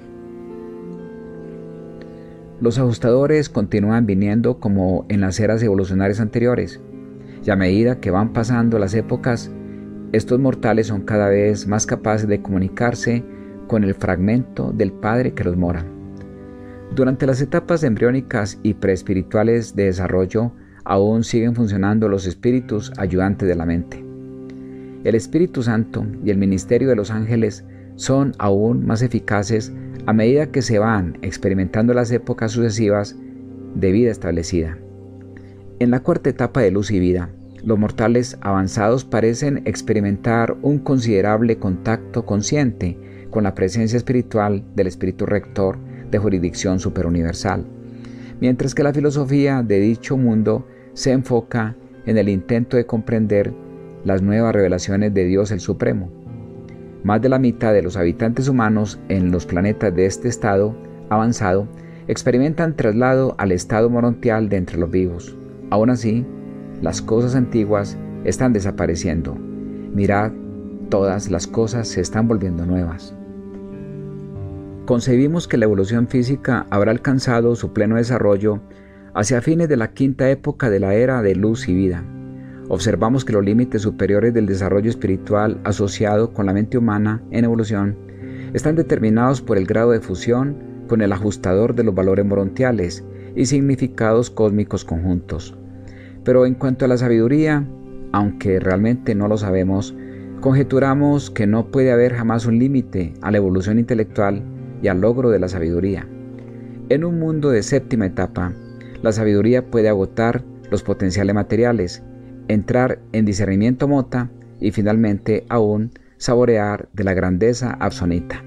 Los ajustadores continúan viniendo como en las eras evolucionarias anteriores, y a medida que van pasando las épocas, estos mortales son cada vez más capaces de comunicarse con el fragmento del Padre que los mora. Durante las etapas embriónicas y preespirituales de desarrollo, aún siguen funcionando los espíritus ayudantes de la mente. El Espíritu Santo y el ministerio de los ángeles son aún más eficaces a medida que se van experimentando las épocas sucesivas de vida establecida. En la cuarta etapa de luz y vida, los mortales avanzados parecen experimentar un considerable contacto consciente con la presencia espiritual del Espíritu Rector de jurisdicción superuniversal, mientras que la filosofía de dicho mundo se enfoca en el intento de comprender las nuevas revelaciones de Dios el Supremo. Más de la mitad de los habitantes humanos en los planetas de este estado avanzado experimentan traslado al estado morontial de entre los vivos. Aún así, las cosas antiguas están desapareciendo. Mirad, todas las cosas se están volviendo nuevas. Concebimos que la evolución física habrá alcanzado su pleno desarrollo hacia fines de la quinta época de la era de luz y vida. Observamos que los límites superiores del desarrollo espiritual asociado con la mente humana en evolución están determinados por el grado de fusión con el ajustador de los valores morontiales y significados cósmicos conjuntos. Pero en cuanto a la sabiduría, aunque realmente no lo sabemos, conjeturamos que no puede haber jamás un límite a la evolución intelectual y al logro de la sabiduría. En un mundo de séptima etapa, la sabiduría puede agotar los potenciales materiales, entrar en discernimiento mota y finalmente aún saborear de la grandeza absonita.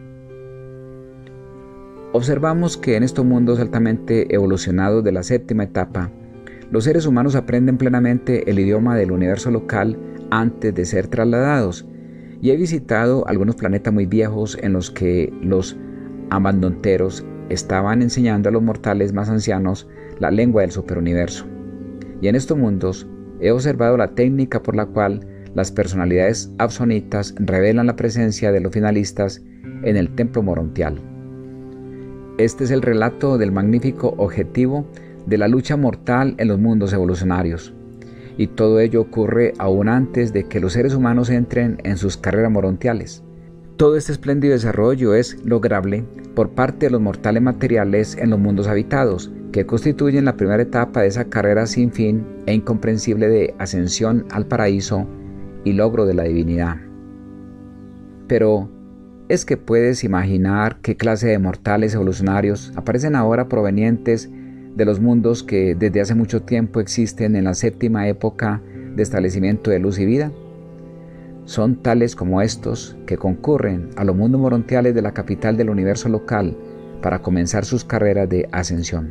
Observamos que en estos mundos altamente evolucionados de la séptima etapa, los seres humanos aprenden plenamente el idioma del universo local antes de ser trasladados, y he visitado algunos planetas muy viejos en los que los abandonteros estaban enseñando a los mortales más ancianos la lengua del superuniverso. Y en estos mundos he observado la técnica por la cual las personalidades absonitas revelan la presencia de los finalistas en el templo morontial. Este es el relato del magnífico objetivo de la lucha mortal en los mundos evolucionarios, y todo ello ocurre aún antes de que los seres humanos entren en sus carreras morontiales. Todo este espléndido desarrollo es lograble por parte de los mortales materiales en los mundos habitados, que constituyen la primera etapa de esa carrera sin fin e incomprensible de ascensión al paraíso y logro de la divinidad. Pero, ¿es que puedes imaginar qué clase de mortales evolucionarios aparecen ahora provenientes de los mundos que desde hace mucho tiempo existen en la séptima época de establecimiento de luz y vida? son tales como estos que concurren a los mundos morontiales de la capital del universo local para comenzar sus carreras de ascensión.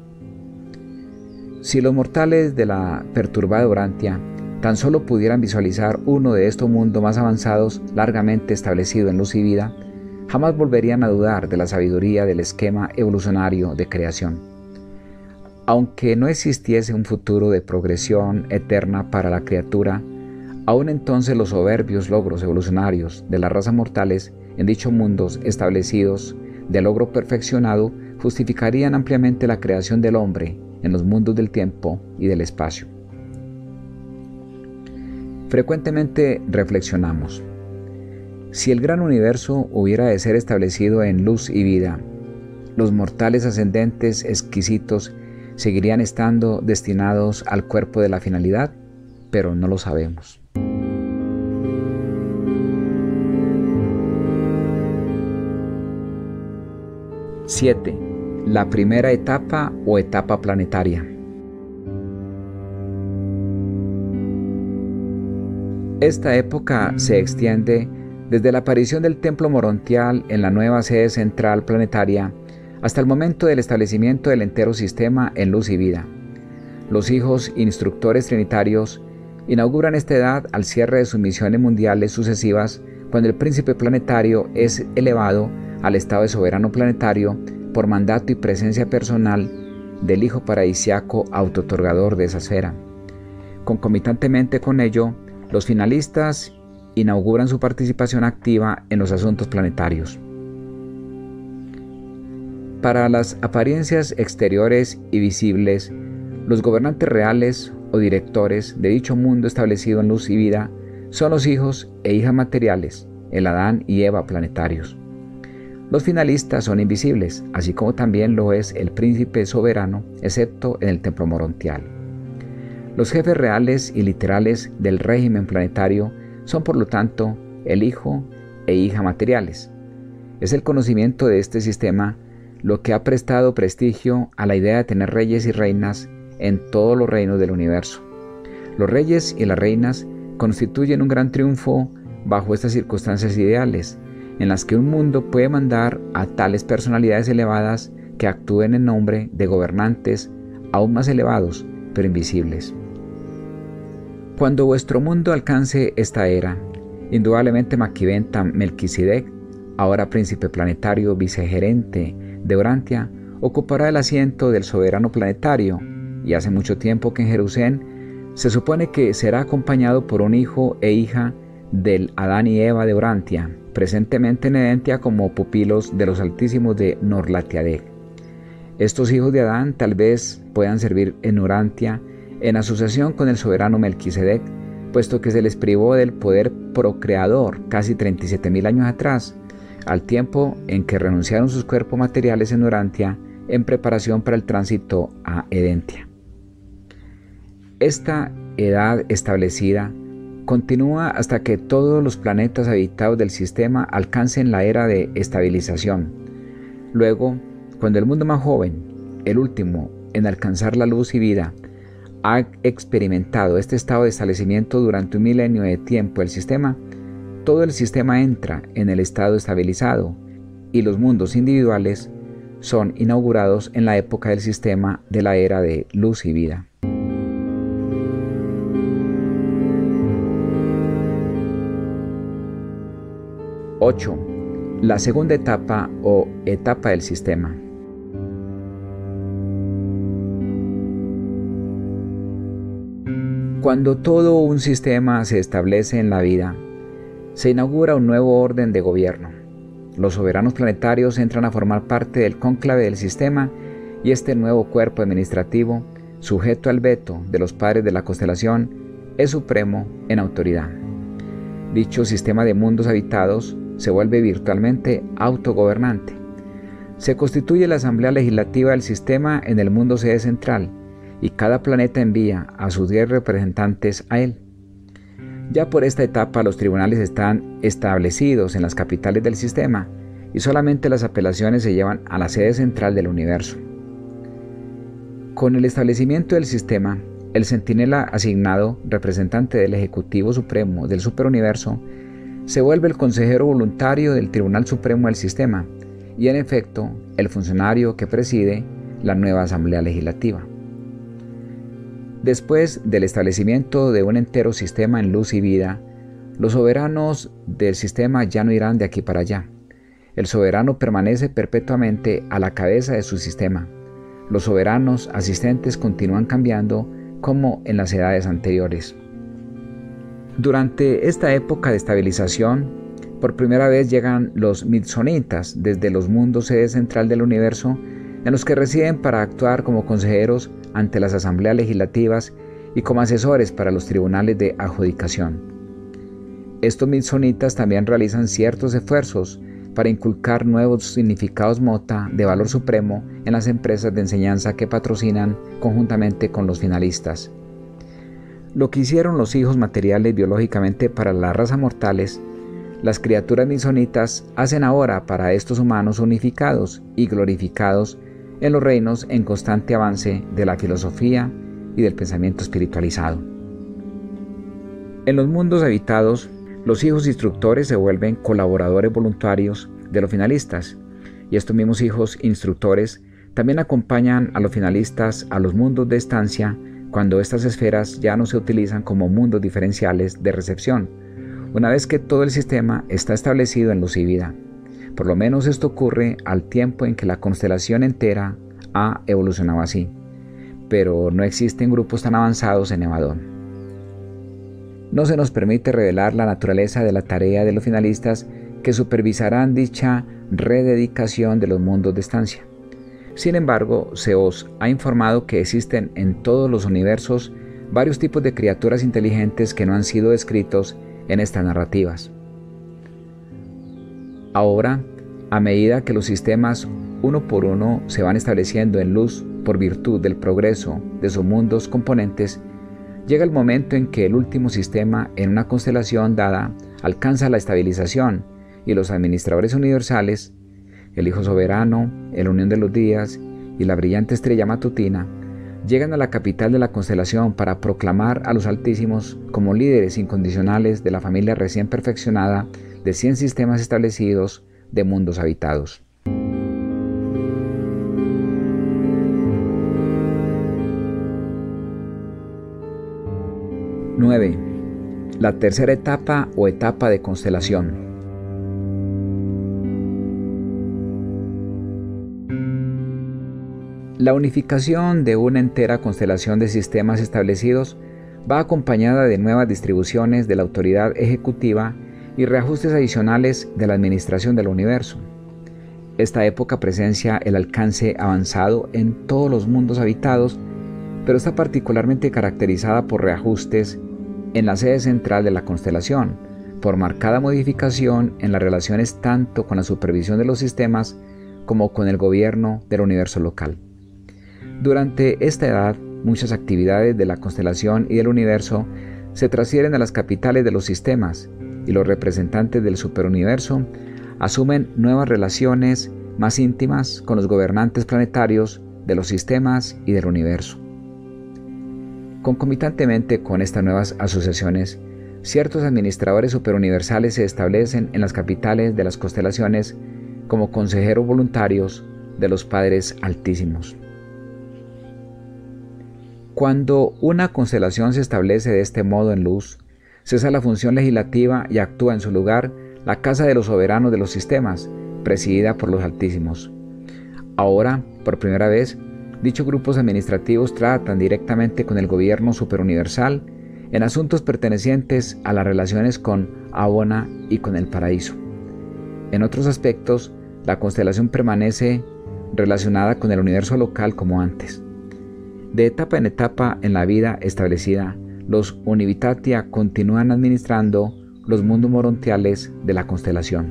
Si los mortales de la perturbada Urantia tan solo pudieran visualizar uno de estos mundos más avanzados largamente establecido en luz y vida, jamás volverían a dudar de la sabiduría del esquema evolucionario de creación. Aunque no existiese un futuro de progresión eterna para la criatura, aún entonces los soberbios logros evolucionarios de las razas mortales en dichos mundos establecidos de logro perfeccionado justificarían ampliamente la creación del hombre en los mundos del tiempo y del espacio. Frecuentemente reflexionamos: si el gran universo hubiera de ser establecido en luz y vida, los mortales ascendentes exquisitos seguirían estando destinados al cuerpo de la finalidad, pero no lo sabemos. siete. La primera etapa o etapa planetaria. Esta época se extiende desde la aparición del templo morontial en la nueva sede central planetaria hasta el momento del establecimiento del entero sistema en luz y vida. Los hijos instructores trinitarios inauguran esta edad al cierre de sus misiones mundiales sucesivas, cuando el príncipe planetario es elevado al estado de soberano planetario por mandato y presencia personal del hijo paradisiaco autootorgador de esa esfera. Concomitantemente con ello, los finalistas inauguran su participación activa en los asuntos planetarios. Para las apariencias exteriores y visibles, los gobernantes reales o directores de dicho mundo establecido en luz y vida son los hijos e hijas materiales, el Adán y Eva planetarios. Los finalistas son invisibles, así como también lo es el príncipe soberano, excepto en el templo morontial. Los jefes reales y literales del régimen planetario son, por lo tanto, el hijo e hija materiales. Es el conocimiento de este sistema lo que ha prestado prestigio a la idea de tener reyes y reinas en todos los reinos del universo. Los reyes y las reinas constituyen un gran triunfo bajo estas circunstancias ideales, en las que un mundo puede mandar a tales personalidades elevadas que actúen en nombre de gobernantes aún más elevados, pero invisibles. Cuando vuestro mundo alcance esta era, indudablemente Maquiventa Melquisedec, ahora príncipe planetario vicegerente de Urantia, ocupará el asiento del soberano planetario, y hace mucho tiempo que en Jerusalén se supone que será acompañado por un hijo e hija del Adán y Eva de Urantia, presentemente en Edentia como pupilos de los altísimos de Norlatiadec. Estos hijos de Adán tal vez puedan servir en Urantia en asociación con el soberano Melquisedec, puesto que se les privó del poder procreador casi treinta y siete mil años atrás, al tiempo en que renunciaron sus cuerpos materiales en Urantia en preparación para el tránsito a Edentia. Esta edad establecida continúa hasta que todos los planetas habitados del sistema alcancen la era de estabilización. Luego, cuando el mundo más joven, el último en alcanzar la luz y vida, ha experimentado este estado de establecimiento durante un milenio de tiempo del sistema, todo el sistema entra en el estado estabilizado y los mundos individuales son inaugurados en la época del sistema de la era de luz y vida. ocho. La segunda etapa o etapa del sistema. Cuando todo un sistema se establece en la vida, se inaugura un nuevo orden de gobierno. Los soberanos planetarios entran a formar parte del cónclave del sistema y este nuevo cuerpo administrativo, sujeto al veto de los padres de la constelación, es supremo en autoridad. Dicho sistema de mundos habitados se vuelve virtualmente autogobernante. Se constituye la asamblea legislativa del sistema en el mundo sede central y cada planeta envía a sus diez representantes a él. Ya por esta etapa los tribunales están establecidos en las capitales del sistema y solamente las apelaciones se llevan a la sede central del universo. Con el establecimiento del sistema, El centinela asignado, representante del Ejecutivo Supremo del Superuniverso, se vuelve el consejero voluntario del Tribunal Supremo del Sistema y, en efecto, el funcionario que preside la nueva Asamblea Legislativa. Después del establecimiento de un entero sistema en luz y vida, los soberanos del sistema ya no irán de aquí para allá. El soberano permanece perpetuamente a la cabeza de su sistema. Los soberanos asistentes continúan cambiando como en las edades anteriores. Durante esta época de estabilización, por primera vez llegan los midsonitas desde los mundos sede central del universo, en los que residen para actuar como consejeros ante las asambleas legislativas y como asesores para los tribunales de adjudicación. Estos midsonitas también realizan ciertos esfuerzos para inculcar nuevos significados mota de valor supremo en las empresas de enseñanza que patrocinan conjuntamente con los finalistas. Lo que hicieron los hijos materiales biológicamente para la raza mortales, las criaturas midsonitas hacen ahora para estos humanos unificados y glorificados en los reinos en constante avance de la filosofía y del pensamiento espiritualizado. En los mundos habitados, los hijos instructores se vuelven colaboradores voluntarios de los finalistas, y estos mismos hijos instructores también acompañan a los finalistas a los mundos de estancia cuando estas esferas ya no se utilizan como mundos diferenciales de recepción, una vez que todo el sistema está establecido en luz y vida. Por lo menos esto ocurre al tiempo en que la constelación entera ha evolucionado así, pero no existen grupos tan avanzados en Evadón. No se nos permite revelar la naturaleza de la tarea de los finalistas que supervisarán dicha rededicación de los mundos de estancia. Sin embargo, se os ha informado que existen en todos los universos varios tipos de criaturas inteligentes que no han sido descritos en estas narrativas. Ahora, a medida que los sistemas uno por uno se van estableciendo en luz por virtud del progreso de sus mundos componentes, llega el momento en que el último sistema en una constelación dada alcanza la estabilización y los administradores universales, el Hijo Soberano, el Unión de los Días y la brillante estrella matutina, llegan a la capital de la constelación para proclamar a los Altísimos como líderes incondicionales de la familia recién perfeccionada de cien sistemas establecidos de mundos habitados. nueve. La tercera etapa o etapa de constelación. La unificación de una entera constelación de sistemas establecidos va acompañada de nuevas distribuciones de la autoridad ejecutiva y reajustes adicionales de la administración del universo. Esta época presencia el alcance avanzado en todos los mundos habitados, pero está particularmente caracterizada por reajustes en la sede central de la constelación, por marcada modificación en las relaciones tanto con la supervisión de los sistemas como con el gobierno del universo local. Durante esta edad, muchas actividades de la constelación y del universo se transfieren a las capitales de los sistemas y los representantes del superuniverso asumen nuevas relaciones más íntimas con los gobernantes planetarios de los sistemas y del universo. Concomitantemente con estas nuevas asociaciones, ciertos administradores superuniversales se establecen en las capitales de las constelaciones como consejeros voluntarios de los Padres Altísimos. Cuando una constelación se establece de este modo en luz, cesa la función legislativa y actúa en su lugar la Casa de los Soberanos de los Sistemas, presidida por los Altísimos. Ahora, por primera vez, dichos grupos administrativos tratan directamente con el gobierno superuniversal en asuntos pertenecientes a las relaciones con Abona y con el paraíso. En otros aspectos, la constelación permanece relacionada con el universo local como antes. De etapa en etapa en la vida establecida, los Univitatia continúan administrando los mundos morontiales de la constelación.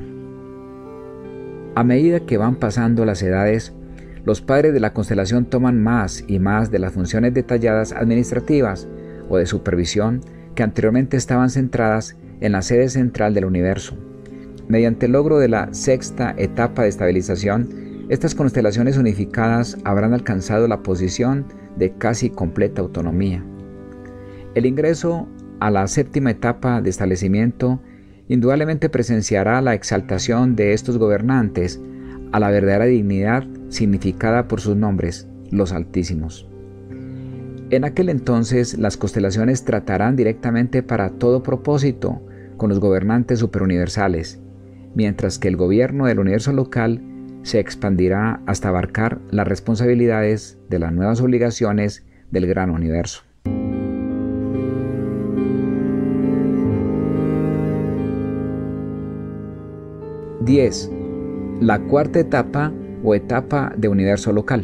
A medida que van pasando las edades, los padres de la constelación toman más y más de las funciones detalladas administrativas o de supervisión que anteriormente estaban centradas en la sede central del universo. Mediante el logro de la sexta etapa de estabilización, estas constelaciones unificadas habrán alcanzado la posición de casi completa autonomía. El ingreso a la séptima etapa de establecimiento indudablemente presenciará la exaltación de estos gobernantes a la verdadera dignidad significada por sus nombres, los Altísimos. En aquel entonces las constelaciones tratarán directamente para todo propósito con los gobernantes superuniversales, mientras que el gobierno del universo local se expandirá hasta abarcar las responsabilidades de las nuevas obligaciones del gran universo. diez. La cuarta etapa o etapa de universo local.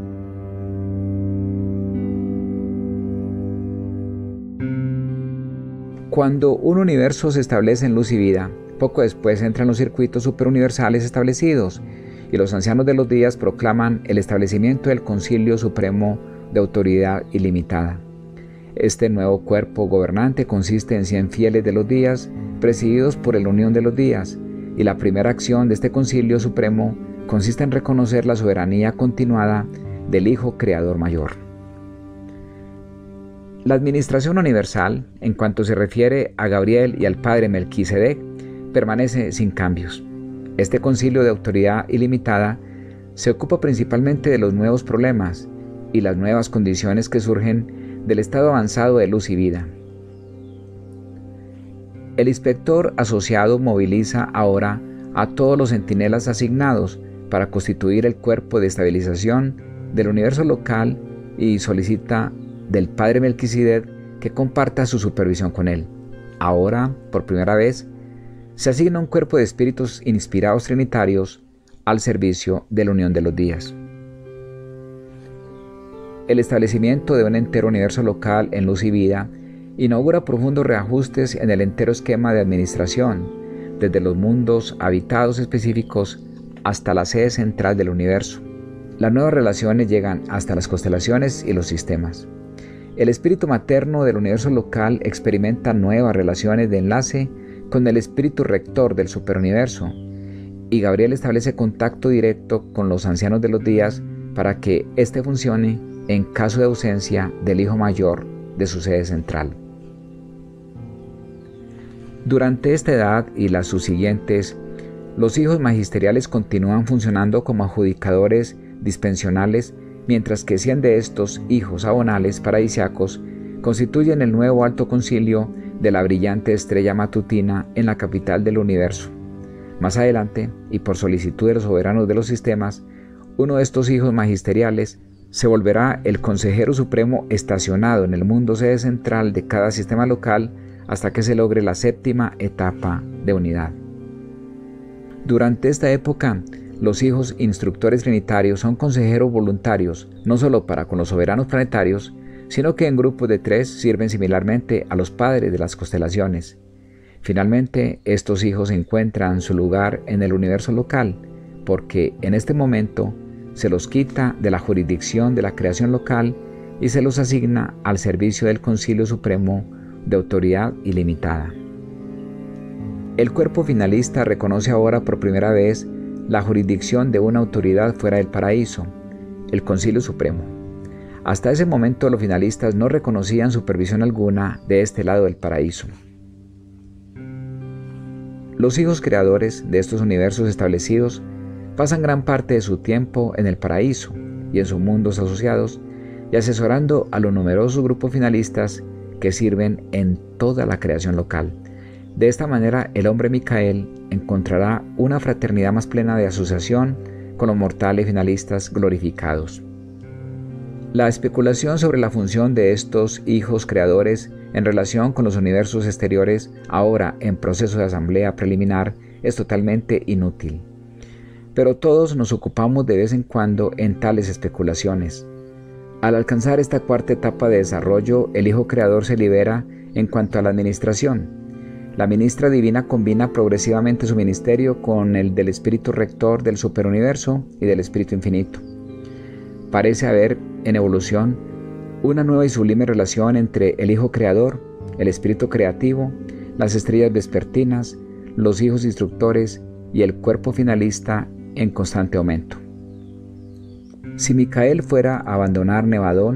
Cuando un universo se establece en luz y vida, poco después entran los circuitos superuniversales establecidos y los ancianos de los días proclaman el establecimiento del Concilio Supremo de Autoridad Ilimitada. Este nuevo cuerpo gobernante consiste en cien fieles de los días, presididos por la Unión de los días, y la primera acción de este Concilio Supremo consiste en reconocer la soberanía continuada del Hijo Creador Mayor. La administración universal, en cuanto se refiere a Gabriel y al Padre Melquisedec, permanece sin cambios. Este concilio de autoridad ilimitada se ocupa principalmente de los nuevos problemas y las nuevas condiciones que surgen del estado avanzado de luz y vida. El inspector asociado moviliza ahora a todos los centinelas asignados para constituir el cuerpo de estabilización del universo local y solicita del Padre Melquisedec que comparta su supervisión con él. Ahora, por primera vez, se asigna un cuerpo de espíritus inspirados trinitarios al servicio de la Unión de los días. El establecimiento de un entero universo local en luz y vida inaugura profundos reajustes en el entero esquema de administración, desde los mundos habitados específicos hasta la sede central del universo. Las nuevas relaciones llegan hasta las constelaciones y los sistemas. El espíritu materno del universo local experimenta nuevas relaciones de enlace con el espíritu rector del superuniverso, y Gabriel establece contacto directo con los ancianos de los días para que éste funcione en caso de ausencia del hijo mayor de su sede central. Durante esta edad y las subsiguientes, los hijos magisteriales continúan funcionando como adjudicadores dispensionales, mientras que cien de estos hijos abonales paradisiacos constituyen el nuevo alto concilio de la brillante estrella matutina en la capital del universo. Más adelante, y por solicitud de los soberanos de los sistemas, uno de estos hijos magisteriales se volverá el consejero supremo estacionado en el mundo sede central de cada sistema local hasta que se logre la séptima etapa de unidad. Durante esta época, los hijos instructores trinitarios son consejeros voluntarios, no solo para con los soberanos planetarios, sino que en grupos de tres sirven similarmente a los padres de las constelaciones. Finalmente, estos hijos encuentran su lugar en el universo local, porque en este momento se los quita de la jurisdicción de la creación local y se los asigna al servicio del Concilio Supremo de Autoridad Ilimitada. El cuerpo finalista reconoce ahora por primera vez la jurisdicción de una autoridad fuera del paraíso, el Concilio Supremo. Hasta ese momento los finalistas no reconocían supervisión alguna de este lado del paraíso. Los hijos creadores de estos universos establecidos pasan gran parte de su tiempo en el paraíso y en sus mundos asociados y asesorando a los numerosos grupos finalistas que sirven en toda la creación local. De esta manera el hombre Micael encontrará una fraternidad más plena de asociación con los mortales finalistas glorificados. La especulación sobre la función de estos hijos creadores en relación con los universos exteriores, ahora en proceso de asamblea preliminar, es totalmente inútil. Pero todos nos ocupamos de vez en cuando en tales especulaciones. Al alcanzar esta cuarta etapa de desarrollo, el Hijo Creador se libera en cuanto a la administración. La ministra divina combina progresivamente su ministerio con el del Espíritu Rector del Superuniverso y del Espíritu Infinito. Parece haber, en evolución, una nueva y sublime relación entre el Hijo Creador, el Espíritu Creativo, las estrellas vespertinas, los hijos instructores y el cuerpo finalista en constante aumento. Si Micael fuera a abandonar Nevadón,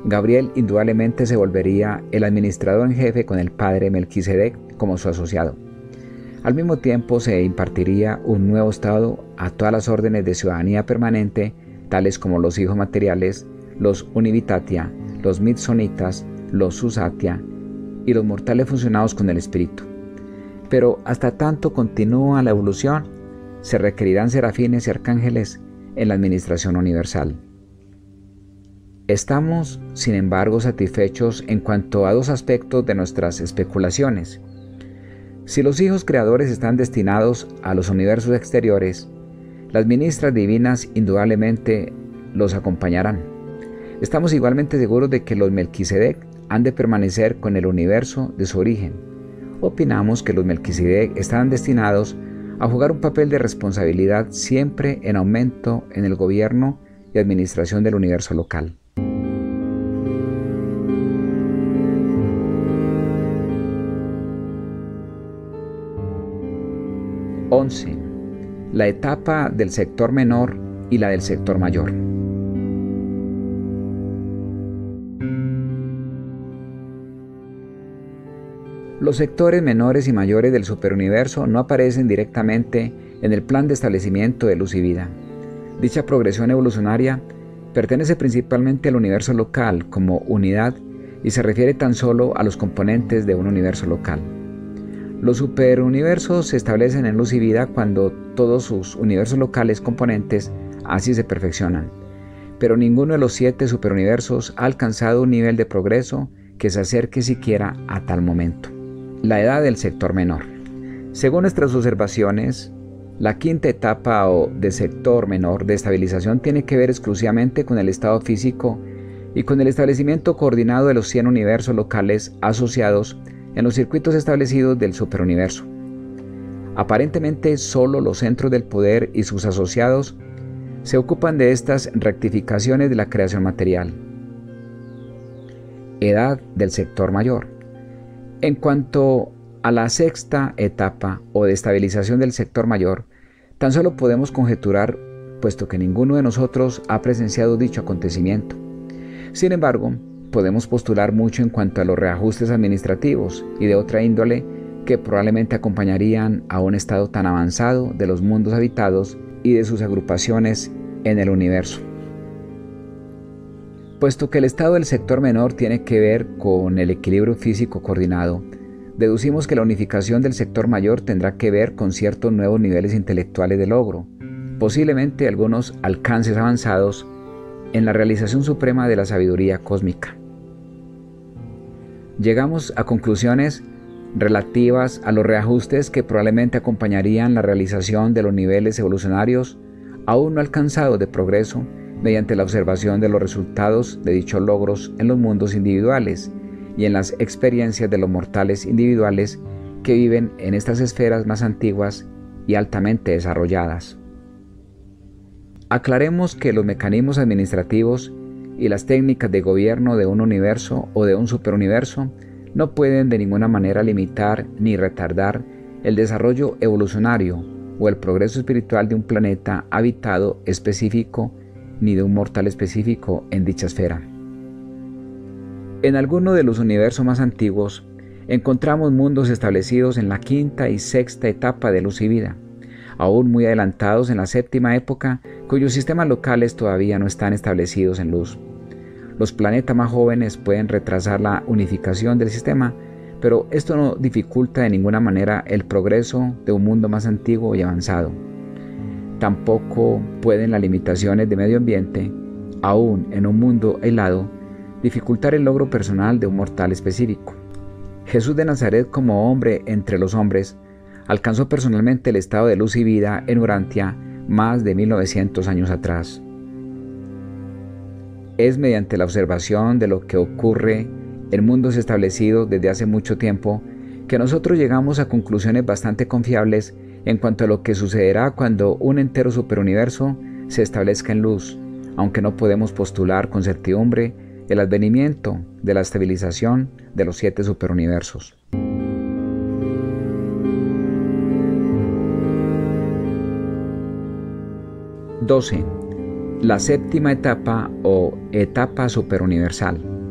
Gabriel indudablemente se volvería el administrador en jefe con el padre Melquisedec como su asociado. Al mismo tiempo se impartiría un nuevo estado a todas las órdenes de ciudadanía permanente, tales como los hijos materiales, los univitatia, los midsonitas, los susatia y los mortales funcionados con el espíritu. Pero hasta tanto continúa la evolución, se requerirán serafines y arcángeles en la administración universal. Estamos, sin embargo, satisfechos en cuanto a dos aspectos de nuestras especulaciones. Si los hijos creadores están destinados a los universos exteriores, las ministras divinas indudablemente los acompañarán. Estamos igualmente seguros de que los Melquisedec han de permanecer con el universo de su origen. Opinamos que los Melquisedec están destinados a jugar un papel de responsabilidad siempre en aumento en el gobierno y administración del universo local. once. La etapa del sector menor y la del sector mayor. Los sectores menores y mayores del superuniverso no aparecen directamente en el plan de establecimiento de luz y vida. Dicha progresión evolucionaria pertenece principalmente al universo local como unidad y se refiere tan solo a los componentes de un universo local. Los superuniversos se establecen en luz y vida cuando todos sus universos locales componentes así se perfeccionan, pero ninguno de los siete superuniversos ha alcanzado un nivel de progreso que se acerque siquiera a tal momento. La edad del sector menor. Según nuestras observaciones, la quinta etapa o de sector menor de estabilización tiene que ver exclusivamente con el estado físico y con el establecimiento coordinado de los cien universos locales asociados en los circuitos establecidos del superuniverso. Aparentemente solo los centros del poder y sus asociados se ocupan de estas rectificaciones de la creación material. Edad del sector mayor. En cuanto a la sexta etapa o de estabilización del sector mayor, tan solo podemos conjeturar, puesto que ninguno de nosotros ha presenciado dicho acontecimiento. Sin embargo, podemos postular mucho en cuanto a los reajustes administrativos y de otra índole que probablemente acompañarían a un estado tan avanzado de los mundos habitados y de sus agrupaciones en el universo. Puesto que el estado del sector menor tiene que ver con el equilibrio físico coordinado, deducimos que la unificación del sector mayor tendrá que ver con ciertos nuevos niveles intelectuales de logro, posiblemente algunos alcances avanzados en la realización suprema de la sabiduría cósmica. Llegamos a conclusiones relativas a los reajustes que probablemente acompañarían la realización de los niveles evolucionarios aún no alcanzados de progreso mediante la observación de los resultados de dichos logros en los mundos individuales y en las experiencias de los mortales individuales que viven en estas esferas más antiguas y altamente desarrolladas. Aclaremos que los mecanismos administrativos y las técnicas de gobierno de un universo o de un superuniverso no pueden de ninguna manera limitar ni retardar el desarrollo evolucionario o el progreso espiritual de un planeta habitado específico ni de un mortal específico en dicha esfera. En alguno de los universos más antiguos encontramos mundos establecidos en la quinta y sexta etapa de luz y vida, aún muy adelantados en la séptima época, cuyos sistemas locales todavía no están establecidos en luz. Los planetas más jóvenes pueden retrasar la unificación del sistema, pero esto no dificulta de ninguna manera el progreso de un mundo más antiguo y avanzado. Tampoco pueden las limitaciones de medio ambiente, aún en un mundo aislado, dificultar el logro personal de un mortal específico. Jesús de Nazaret, como hombre entre los hombres, alcanzó personalmente el estado de luz y vida en Urantia más de mil novecientos años atrás. Es mediante la observación de lo que ocurre en mundos establecidos desde hace mucho tiempo que nosotros llegamos a conclusiones bastante confiables en cuanto a lo que sucederá cuando un entero superuniverso se establezca en luz, aunque no podemos postular con certidumbre el advenimiento de la estabilización de los siete superuniversos. doce. La séptima etapa o etapa superuniversal.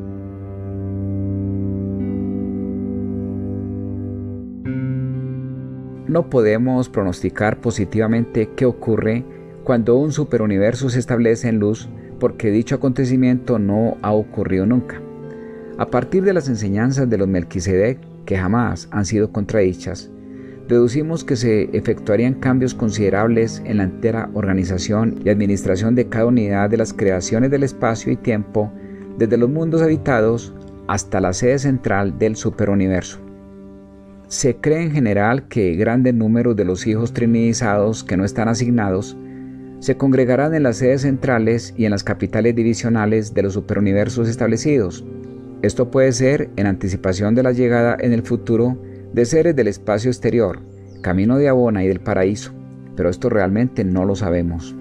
No podemos pronosticar positivamente qué ocurre cuando un superuniverso se establece en luz, porque dicho acontecimiento no ha ocurrido nunca. A partir de las enseñanzas de los Melquisedec, que jamás han sido contradichas, deducimos que se efectuarían cambios considerables en la entera organización y administración de cada unidad de las creaciones del espacio y tiempo, desde los mundos habitados hasta la sede central del superuniverso. Se cree en general que grandes números de los hijos trinidizados que no están asignados se congregarán en las sedes centrales y en las capitales divisionales de los superuniversos establecidos. Esto puede ser en anticipación de la llegada en el futuro de seres del espacio exterior, camino de Abona y del paraíso, pero esto realmente no lo sabemos.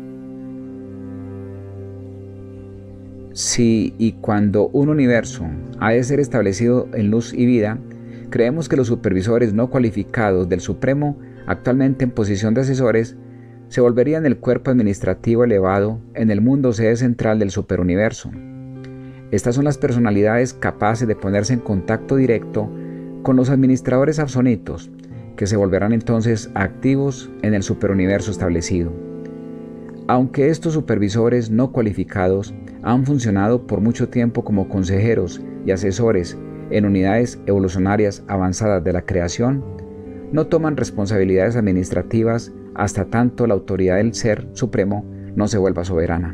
Si y cuando un universo ha de ser establecido en luz y vida, creemos que los supervisores no cualificados del Supremo, actualmente en posición de asesores, se volverían el cuerpo administrativo elevado en el mundo sede central del superuniverso. Estas son las personalidades capaces de ponerse en contacto directo con los administradores absonitos, que se volverán entonces activos en el superuniverso establecido. Aunque estos supervisores no cualificados han funcionado por mucho tiempo como consejeros y asesores en unidades evolucionarias avanzadas de la creación, no toman responsabilidades administrativas hasta tanto la autoridad del Ser Supremo no se vuelva soberana.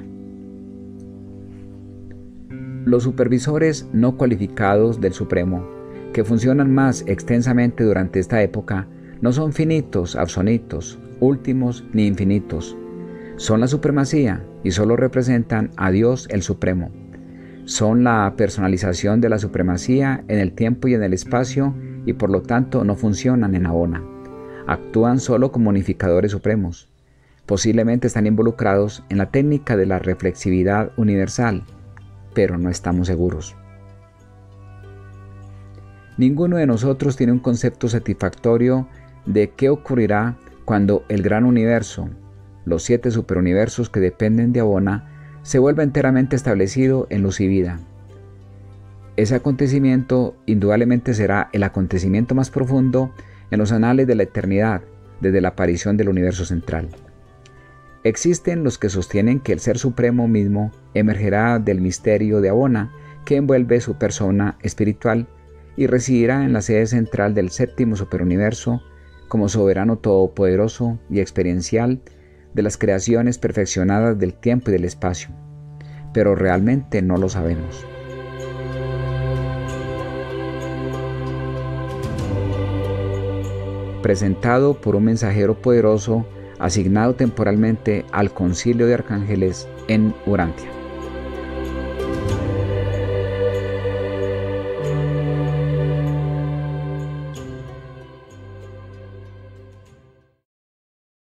Los supervisores no cualificados del Supremo, que funcionan más extensamente durante esta época, no son finitos, absonitos, últimos ni infinitos. Son la supremacía y solo representan a Dios el Supremo. Son la personalización de la supremacía en el tiempo y en el espacio y por lo tanto no funcionan en Abona. Actúan solo como unificadores supremos. Posiblemente están involucrados en la técnica de la reflexividad universal, pero no estamos seguros. Ninguno de nosotros tiene un concepto satisfactorio de qué ocurrirá cuando el gran universo, los siete superuniversos que dependen de Abona, se vuelva enteramente establecido en luz y vida. Ese acontecimiento indudablemente será el acontecimiento más profundo en los anales de la eternidad desde la aparición del universo central. Existen los que sostienen que el Ser Supremo mismo emergerá del misterio de Abona que envuelve su persona espiritual y residirá en la sede central del séptimo superuniverso como soberano todopoderoso y experiencial de las creaciones perfeccionadas del tiempo y del espacio, pero realmente no lo sabemos. Presentado por un mensajero poderoso asignado temporalmente al Concilio de Arcángeles en Urantia.